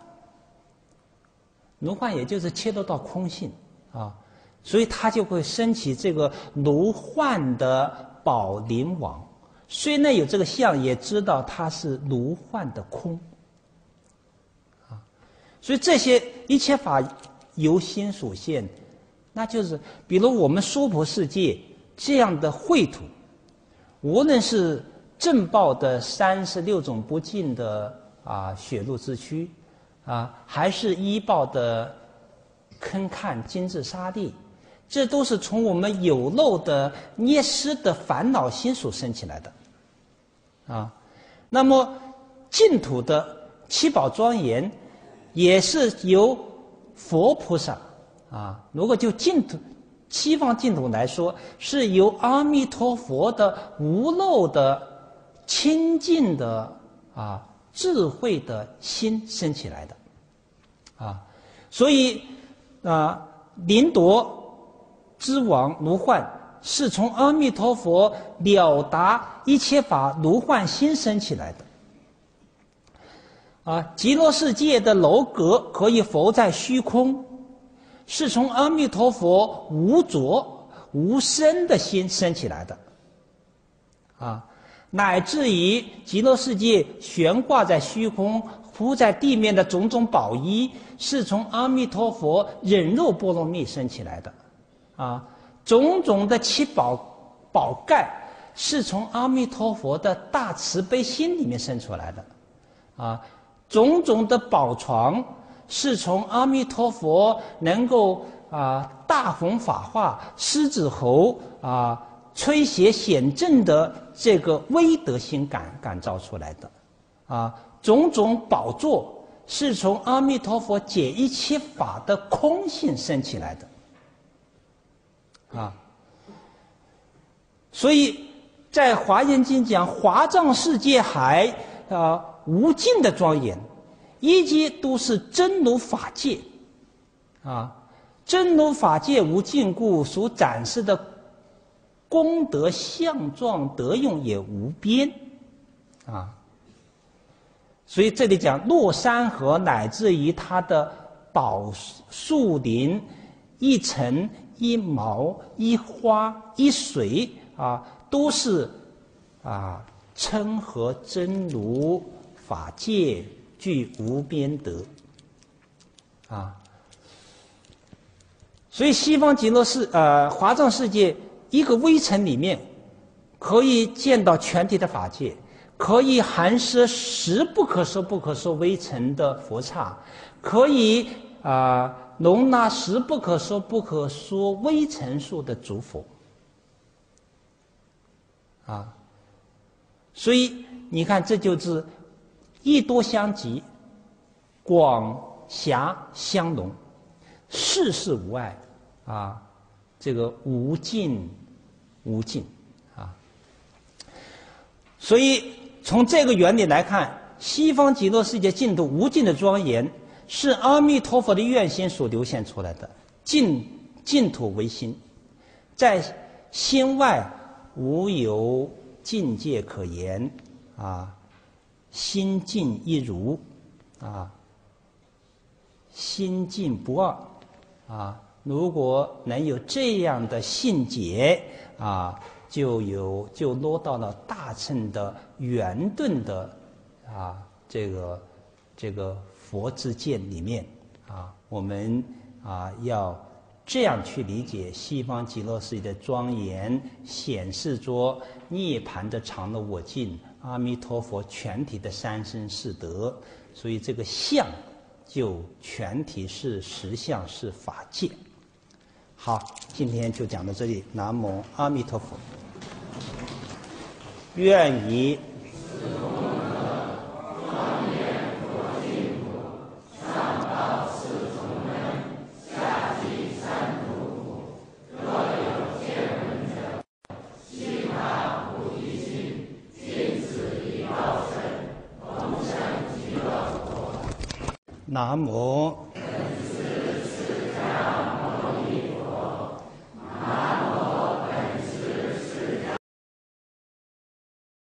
如幻也就是切入到空性啊，所以他就会升起这个如幻的宝林网。虽然有这个相，也知道它是如幻的空，啊，所以这些一切法由心所现。那就是比如我们娑婆世界这样的秽土，无论是正报的三十六种不净的啊血肉之躯啊，还是依报的坑坎精致沙砾，这都是从我们有漏的捏湿的烦恼心所生起来的啊。那么净土的七宝庄严也是由佛菩萨啊，如果就净土西方净土来说，是由阿弥陀佛的无漏的清净的啊智慧的心生起来的啊，所以啊林朵之王如幻是从阿弥陀佛了达一切法如幻心生起来的啊，极乐世界的楼阁可以浮在虚空，是从阿弥陀佛无着无生的心生起来的啊，乃至于极乐世界悬挂在虚空铺在地面的种种宝衣，是从阿弥陀佛忍辱波罗蜜生起来的啊，种种的七宝宝盖是从阿弥陀佛的大慈悲心里面生出来的啊，种种的宝床是从阿弥陀佛能够啊大弘法化、狮子吼啊吹邪显正的这个威德心感感召出来的，啊，种种宝座是从阿弥陀佛解一切法的空性生起来的，啊，所以在华严经讲华藏世界海啊无尽的庄严，一切都是真如法界，啊，真如法界无尽故，所展示的功德相状德用也无边，啊。所以这里讲落山河，乃至于它的宝树林，一尘一毛一花一水啊，都是啊称合真如法界，具无边德啊。所以西方极乐世呃华藏世界一个微尘里面，可以见到全体的法界。可以含摄十不可说不可说微尘的佛刹，可以啊、呃、容纳十不可说不可说微尘数的诸佛，啊，所以你看，这就是一多相即，广狭相融，世事无碍啊，这个无尽无尽啊，所以。从这个原理来看，西方极乐世界净土无尽的庄严，是阿弥陀佛的愿心所流现出来的。净净土为心，在心外无有境界可言啊，心净一如啊，心净不二啊。如果能有这样的信解啊。就有就落到了大乘的圆顿的啊这个这个佛之见里面啊，我们啊要这样去理解西方极乐世界的庄严，显示着涅槃的常乐我净，阿弥陀佛全体的三身四德，所以这个相就全体是实相是法界。好，今天就讲到这里，南无阿弥陀佛。愿以南无